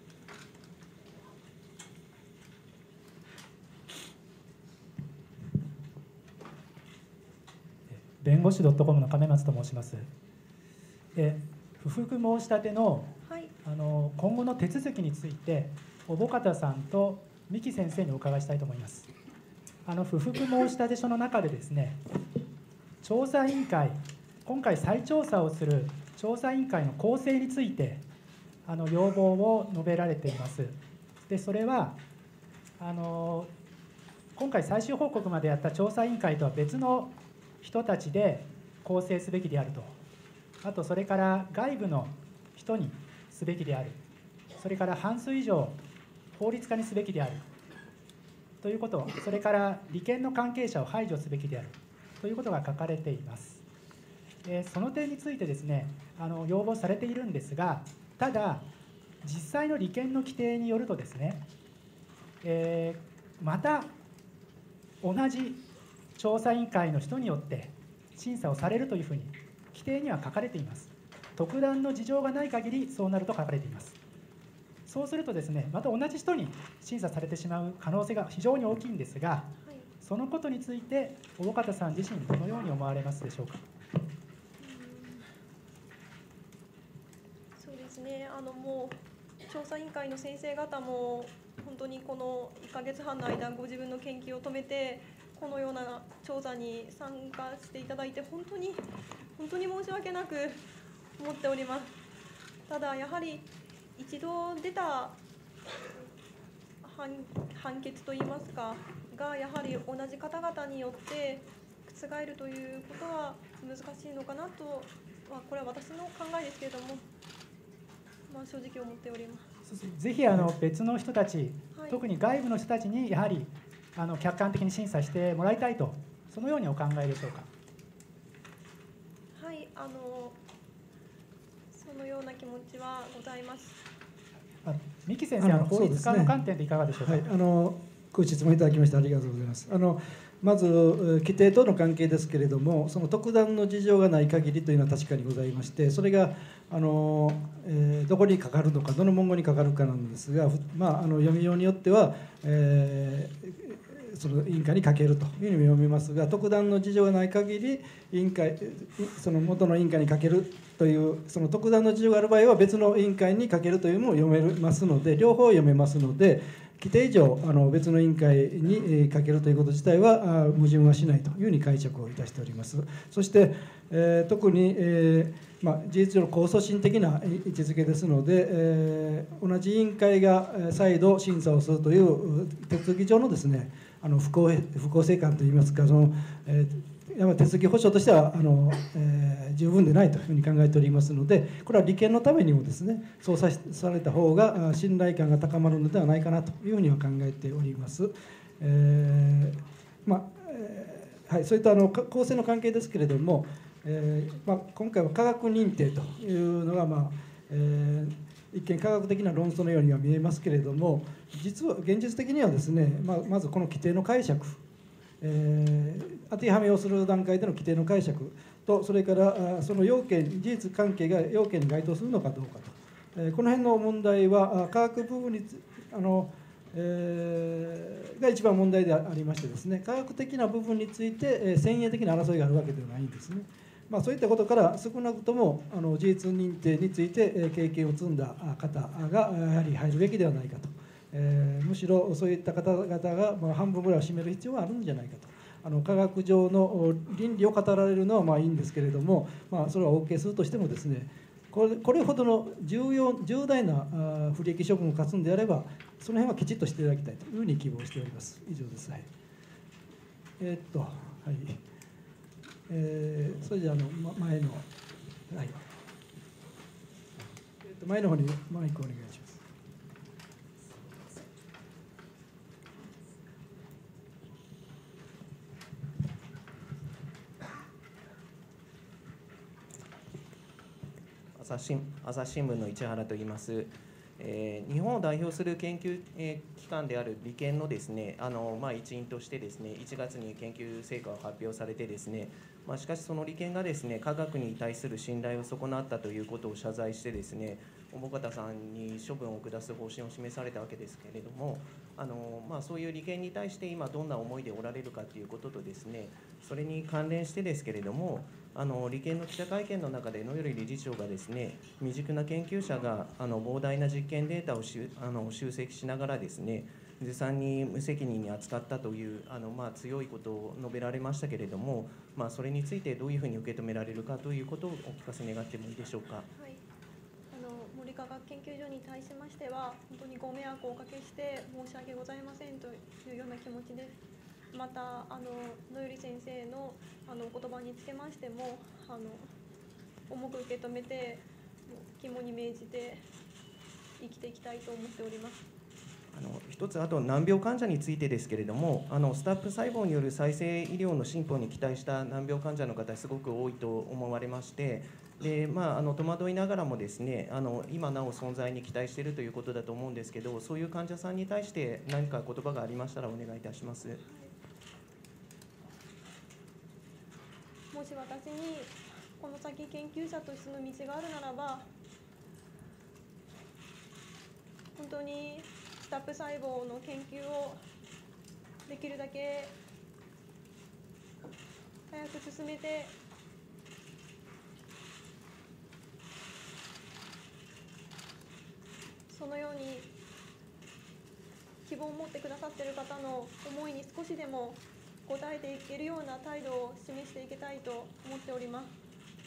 弁護士 .com の亀松と申します。え不服申し立ての、 はい、 あの今後の手続きについて小保方さんと三木先生にお伺いしたいと思います。あの不服申し立て書の中でですね、調査委員会、今回再調査をする調査委員会の構成についてあの要望を述べられています。でそれはあの今回最終報告までやった調査委員会とは別の人たちで構成すべきであると、あとそれから外部の人にすべきである、それから半数以上法律家にすべきであるということ、それから利権の関係者を排除すべきであるということが書かれています。えーその点についてですね、あの要望されているんですが、ただ実際の利権の規定によるとですね、えーまた同じ調査委員会の人によって審査をされるというふうに規定には書かれています。特段の事情がない限りそうなると書かれています。そうするとですね、また同じ人に審査されてしまう可能性が非常に大きいんですが、そのことについて小保方さん自身どのように思われますでしょうか。 そうですね、あのもう調査委員会の先生方も本当にこのいっかげつはんの間ご自分の研究を止めてこのような調査に参加していただいて本当に本当に申し訳なく思っております。ただやはり一度出た判判決といいますかがやはり同じ方々によって覆るということは難しいのかなと、まあ、これは私の考えですけれども、まあ、正直思っております。 ぜひあの別の人たち、 はい、 特に外部の人たちにやはりあの客観的に審査してもらいたいと、そのようにお考えでしょうか。 はい、あのそのような気持ちはございます。 あ三木先生、あの法律家の観点でいかがでしょうか。 はい、あのご質問いただきましてありがとうございます。あのまず規定との関係ですけれども、その特段の事情がない限りというのは確かにございまして、それがあの、えー、どこにかかるのか、どの文言にかかるかなんですが、まあ、あの読みようによっては、えー、その委員会にかけるというふうにも読めますが、特段の事情がない限り委員会、その元の委員会にかけるという、その特段の事情がある場合は別の委員会にかけるというのも読めますので、両方読めますので、規定上あの別の委員会にかけるということ自体は矛盾はしないというふうに解釈をいたしております。そして、えー、特に、えーまあ、事実上の控訴審的な位置づけですので、えー、同じ委員会が再度審査をするという手続き上のですね、あの不公不公正感といいますか、その、えー手続き保障としてはあの、えー、十分でないというふうに考えておりますので、これは利権のためにもですね、そうさされた方が信頼感が高まるのではないかなというふうには考えております。えーまあえーはい、そういったあの構成の関係ですけれども、えーまあ、今回は科学認定というのが、まあえー、一見科学的な論争のようには見えますけれども、実は現実的にはですね、まあ、まずこの規定の解釈、えー、当てはめをする段階での規定の解釈と、それからその要件、事実関係が要件に該当するのかどうかと、えー、この辺の問題は科学部分にあの、えー、が一番問題でありましてですね、科学的な部分について、えー、先鋭的な争いがあるわけではないんですね。まあ、そういったことから少なくともあの事実認定について、えー、経験を積んだ方がやはり入るべきではないかと。えー、むしろそういった方々が、まあ、半分ぐらいを占める必要があるんじゃないかと。あの科学上の倫理を語られるのはまあいいんですけれども、まあ、それは OK するとしてもですね、これこれほどの重要重大なあ不利益処分を課すんであれば、その辺はきちっとしていただきたいというふうに希望しております。以上です。はい、えー、っと、はい、えー、それじゃあの、ま、前の、はい、えー、っと前の方にマイクお願いします。 朝日新朝日新聞の市原と言います。えー、日本を代表する研究、えー、機関である理研のですね、あのまあ、一員としてですね、いちがつに研究成果を発表されてですね、まあ、しかしその理研がですね、科学に対する信頼を損なったということを謝罪してですね、小保方さんに処分を下す方針を示されたわけですけれども、あのまあ、そういう理研に対して今どんな思いでおられるかということとですね、それに関連してですけれども、あの理研の記者会見の中で野頼理事長がですね、未熟な研究者があの膨大な実験データをしあの集積しながらですね、ずさんに無責任に扱ったというあの、まあ、強いことを述べられましたけれども、まあ、それについてどういうふうに受け止められるかということをお聞かせ願ってもいいでしょうか。 はい、あの森科学研究所に対しましては本当にご迷惑をおかけして申し訳ございませんというような気持ちです。またあの野頼先生のあのお言葉につけましてもあの重く受け止めて肝に銘じて生きていきたいと思っております。 あの一つあと難病患者についてですけれども、あのスタップ細胞による再生医療の進歩に期待した難病患者の方すごく多いと思われまして、でまあ、あの戸惑いながらもですね、あの今なお存在に期待しているということだと思うんですけど、そういう患者さんに対して何か言葉がありましたらお願いいたします。 もし私にこの先研究者としての道があるならば、本当にスタップ細胞の研究をできるだけ早く進めて、そのように希望を持ってくださっている方の思いに少しでも応えていけるような態度を示していきたいと思っております。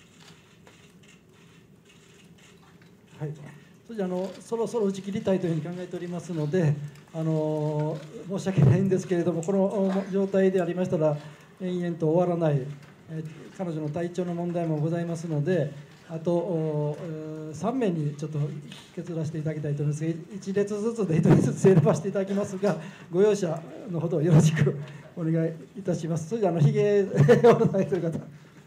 はい、それじゃあのそろそろ打ち切りたいというふうに考えておりますので、あの申し訳ないんですけれども、この状態でありましたら延々と終わらない、え彼女の体調の問題もございますので、あとさん名にちょっと削らせていただきたいと思いますが、いち列ずつでいち列ずつ選ばせていただきますが、ご容赦のほどよろしくお願いいたします。それではあのひげをされている方。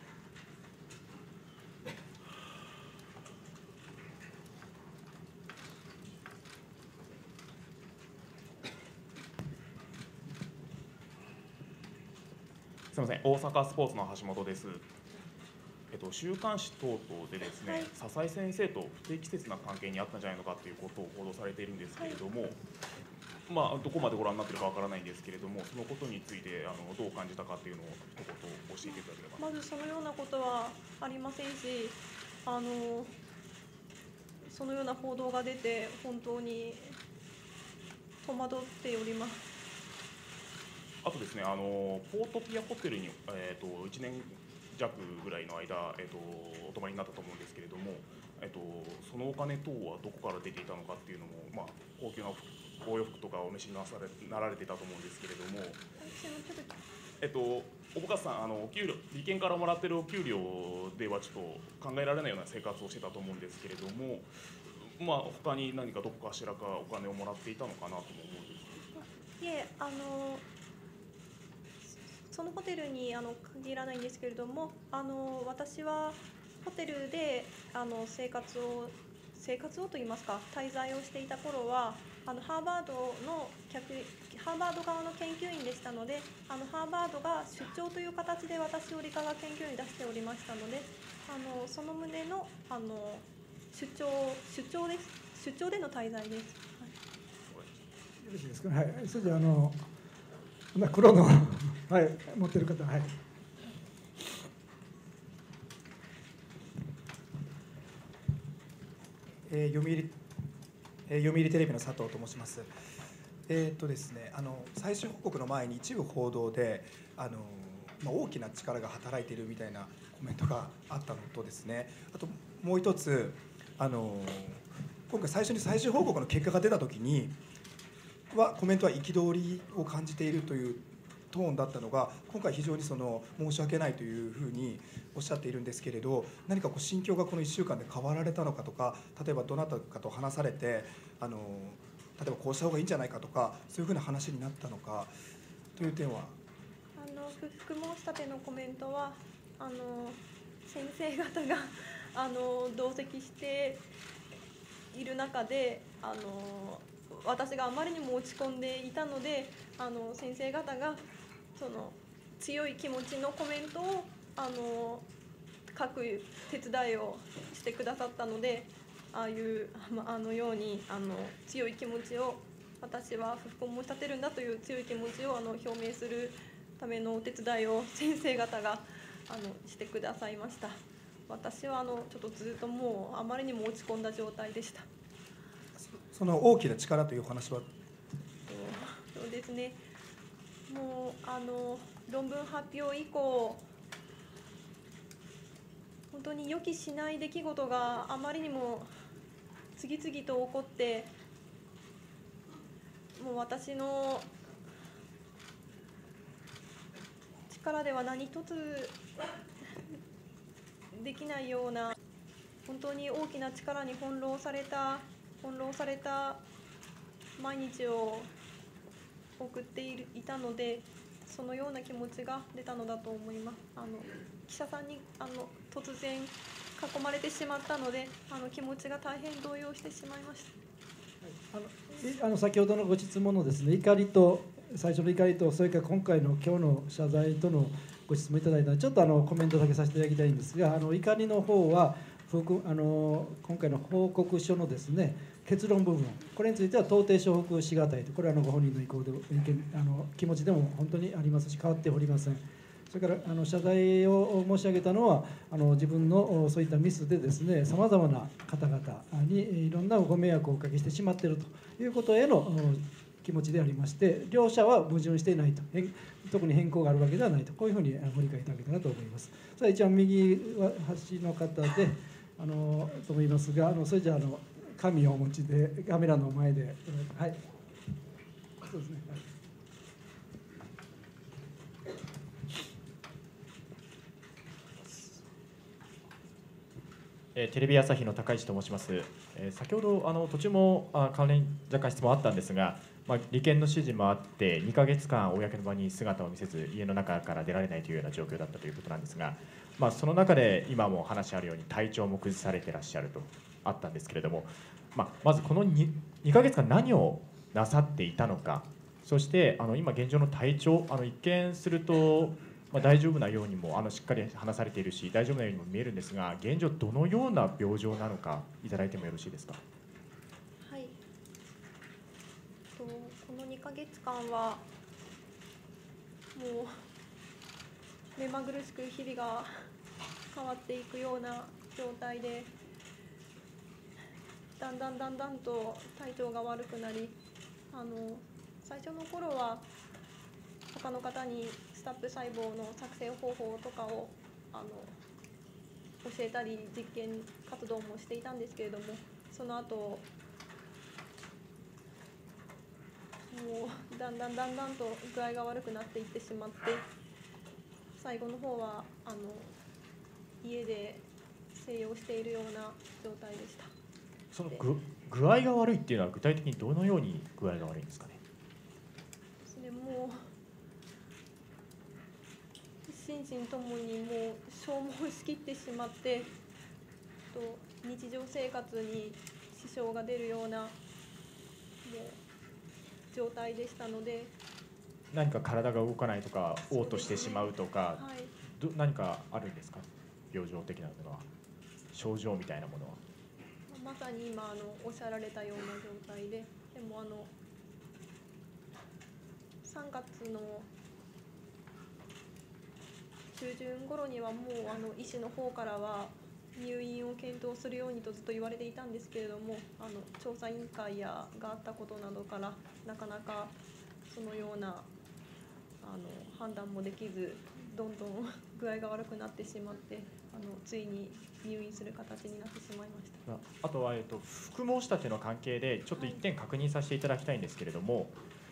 すみません、大阪スポーツの橋本です。えっと、週刊誌等々でですね、はい、笹井先生と不適切な関係にあったんじゃないのかということを報道されているんですけれども、はい、まあ、どこまでご覧になっているかわからないんですけれども、そのことについてあのどう感じたかというのを一言教えていただければ。 まずそのようなことはありませんし、あのそのような報道が出て本当に戸惑っております。 あとですね、あのポートピアホテルに、えー、といちねん弱ぐらいの間、えー、とお泊まりになったと思うんですけれども、えー、とそのお金等はどこから出ていたのかっていうのも、まあ、高級なお洋服とかお召しになされなられていたと思うんですけれども、えっと、小保方さん、あのお給料理研からもらってるお給料ではちょっと考えられないような生活をしてたと思うんですけれども、まあ他に何かどこかしらかお金をもらっていたのかなとも思うんですけど。 いえ、あのそのホテルにあの限らないんですけれども、あの私はホテルであの生活を生活をといいますか滞在をしていた頃は、あのハーバードの客ハーバード側の研究員でしたので、あのハーバードが出張という形で私を理化学研究員に出しておりましたので、あのその旨のあの出張出張です出張での滞在です。はい、よろしいですか。はい。それであの黒のはい持ってる方、はい。 えー、読売、えー、読売テレビの佐藤と申します。えー、っとですね、あの最終報告の前に一部報道で、あのまあ、大きな力が働いているみたいなコメントがあったのとですね、あともう一つ、あの今回最初に最終報告の結果が出たときにはコメントは憤りを感じているというトーンだったのが今回非常にその申し訳ないというふうにおっしゃっているんですけれど、何かこう心境がこのいっしゅうかんで変わられたのかとか、例えばどなたかと話されてあの例えばこうした方がいいんじゃないかとか、そういうふうな話になったのかという点は。 あの不服申し立てのコメントはあの先生方があの同席している中であの私があまりにも落ち込んでいたので、あの先生方がその強い気持ちのコメントをあの書く手伝いをしてくださったので、ああいうあのようにあの強い気持ちを、私は不服を申し立てるんだという強い気持ちをあの表明するためのお手伝いを先生方があのしてくださいました。私はあのちょっとずっともうあまりにも落ち込んだ状態でした。 その大きな力というお話は。 そうですね。もうあの論文発表以降、本当に予期しない出来事があまりにも次々と起こって、もう私の力では何一つできないような、本当に大きな力に翻弄された翻弄された毎日を送っているいたので、そのような気持ちが出たのだと思います。あの記者さんにあの突然囲まれてしまったので、あの気持ちが大変動揺してしまいました。 あのあの先ほどのご質問のですね、怒りと最初の怒りと、それから今回の今日の謝罪とのご質問いただいたので、ちょっとあのコメントだけさせていただきたいんですが、あの怒りの方はあの今回の報告書のですね結論部分、これについては到底承服しがたいと、これはあのご本人の意向で意見あの気持ちでも本当にありますし、変わっておりません。それからあの謝罪を申し上げたのは、あの自分のそういったミスでですね、さまざまな方々にいろんなご迷惑をおかけしてしまっているということへの気持ちでありまして、両者は矛盾していないと、特に変更があるわけではないと、こういうふうにご理解いただけたらと思います。それは一番右端の方であのと思いますが、あのそれじゃあの紙をお持ちでカメラの前で、はい、そうですね。はい、 えー、テレビ朝日の高市と申します。えー、先ほどあの途中もあ関連若干質問あったんですが、まあ、利権の指示もあってにかげつかん公の場に姿を見せず家の中から出られないというような状況だったということなんですが、まあ、その中で今も話あるように体調も崩されていらっしゃるとあったんですけれども、まあ、まずこの 2, 2ヶ月間何をなさっていたのか、そしてあの今現状の体調、あの一見すると、まあ、大丈夫なようにもあのしっかり話されているし大丈夫なようにも見えるんですが、現状どのような病状なのかいただいてもよろしいですか。 はい、とこのにかげつかんはもう目まぐるしく日々が変わっていくような状態で、だんだんだんだんと体調が悪くなり、あの最初の頃は他の方にスタップ細胞の作成方法とかをあの教えたり実験活動もしていたんですけれども、その後もうだんだんだんだんと具合が悪くなっていってしまって、最後の方はあの家で静養しているような状態でした。 その具具合が悪いっていうのは具体的にどのように具合が悪いんですかね。 それも心身ともにもう消耗しきってしまって、と日常生活に支障が出るようなもう状態でしたので。 何か体が動かないとか嘔吐してしまうとか、 はい、 ど何かあるんですか、病状的なものは、症状みたいなものは。 まさに今あのおっしゃられたような状態で、でもあのさんがつの中旬頃にはもうあの医師の方からは入院を検討するようにとずっと言われていたんですけれども、あの調査委員会やがあったことなどからなかなかそのようなあの判断もできず、どんどん具合が悪くなってしまって、あのついに入院する形になってしまいました。 あとは、えっと、不服申し立ての関係でちょっと一点確認させていただきたいんですけれども、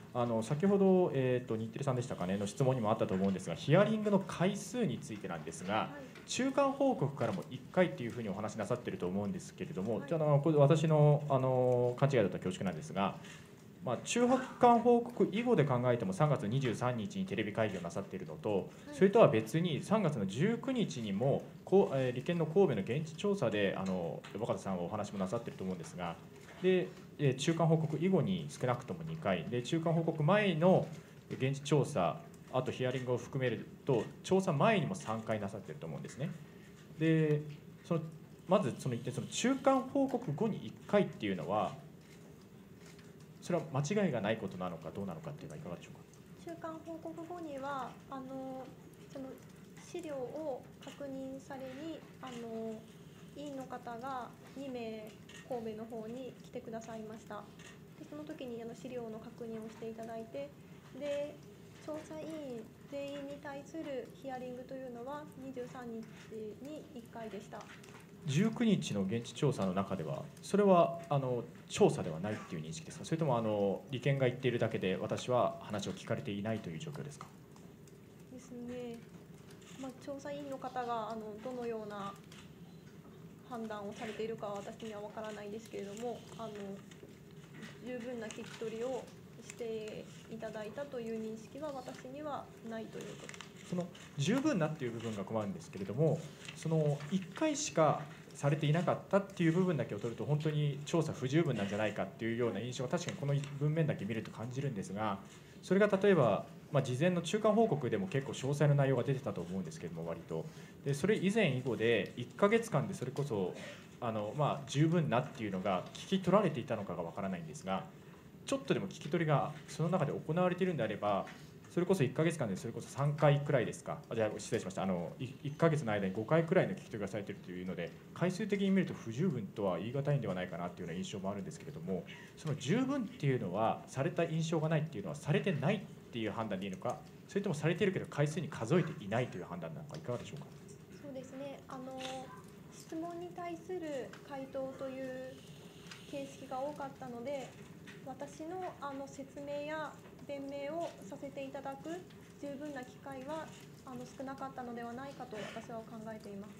あの先ほど、えー、と日テレさんでしたかねの質問にもあったと思うんですが、ヒアリングの回数についてなんですが、中間報告からもいっかいっていうふうにお話しなさってると思うんですけれども、じゃあのこれ私のあの勘違いだったら恐縮なんですが、まあ、中間報告以後で考えてもさんがつにじゅうさんにちにテレビ会議をなさっているのと、それとは別にさんがつのじゅうくにちにもこう、えー、理研の神戸の現地調査であの若田さんはお話もなさっていると思うんですが、で中間報告以後に少なくともにかいで、中間報告前の現地調査、あとヒアリングを含めると調査前にもさんかいなさっていると思うんですね。でそのまずその一点、その中間報告後にいっかいっていうのは、それは間違いがないことなのかどうなのかっていうのはいかがでしょうか。 中間報告後にはあのその資料を確認されにあの委員の方がにめい神戸の方に来てくださいました。でその時にあの資料の確認をしていただいて、で調査委員全員に対するヒアリングというのはにじゅうさんにちにいっかいでした。 じゅうくにちの現地調査の中ではそれはあの調査ではないっていう認識ですか、それともあの理研が言っているだけで私は話を聞かれていないという状況ですか。 ですね、まあ、調査委員の方があのどのような判断をされているかは私には分からないですけれども、あの十分な聞き取りをしていただいたという認識は私にはないということです。 その十分なっていう部分が困るんですけれども、そのいっかいしかされていなかったっていう部分だけを取ると本当に調査不十分なんじゃないかっていうような印象が確かにこの文面だけ見ると感じるんですが、それが例えば、まあ、事前の中間報告でも結構詳細な内容が出てたと思うんですけれども、割とでそれ以前以後でいっかげつかんでそれこそあの、まあ、十分なっていうのが聞き取られていたのかがわからないんですが、ちょっとでも聞き取りがその中で行われているんであれば、それこそいっかげつかんでそれこそさんかいくらいですか、あじゃあ失礼しました、あのいっかげつの間にごかいくらいの聞き取りがされているというので、回数的に見ると不十分とは言い難いんではないかなというような印象もあるんですけれども、その十分っていうのはされた印象がないっていうのはされてないっていう判断でいいのか、それともされているけど回数に数えていないという判断なのか、いかがでしょうか。 そうですね、あの質問に対する回答という形式が多かったので、私のあの説明や弁明をさせていただく十分な機会はあの少なかったのではないかと私は考えています。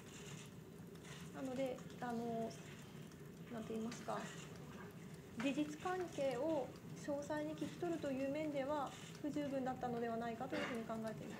なので、あのなんて言いますか、事実関係を詳細に聞き取るという面では不十分だったのではないかというふうに考えています。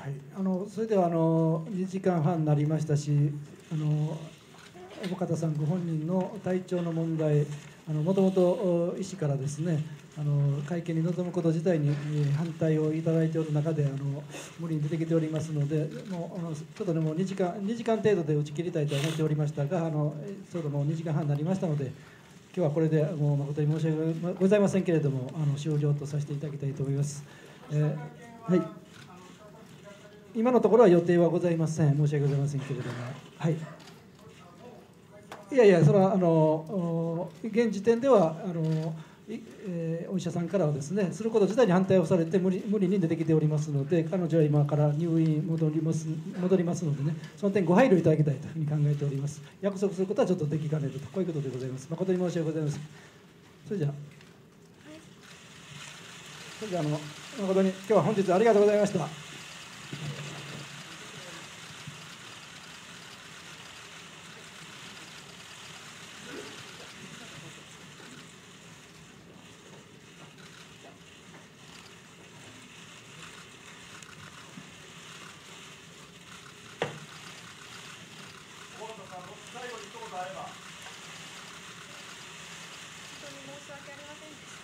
はい、あのそれではあのにじかんはんになりましたし、あの小方さんご本人の体調の問題、もともと医師からですね、あの会見に臨むこと自体に反対をいただいておる中で、あの無理に出てきておりますので、もうあのちょっとねもうにじかんにじかん程度で打ち切りたいと思っておりましたが、あのちょうどもうにじかんはんになりましたので、今日はこれでもう誠に申し訳ございませんけれども、あの終了とさせていただきたいと思います。えー、はい。今のところは予定はございません。申し訳ございませんけれども、はい。いやいや、それはあの現時点ではあの、えー、お医者さんからはですね、すること自体に反対をされて無理無理に出てきておりますので、彼女は今から入院戻ります戻りますのでね、その点ご配慮いただきたいというふうに考えております。約束することはちょっとできかねると、こういうことでございます。誠に申し訳ございません。それじゃあ、はい、それじゃあ、あの誠に今日は本日ありがとうございました。 本当に申し訳ありませんでした。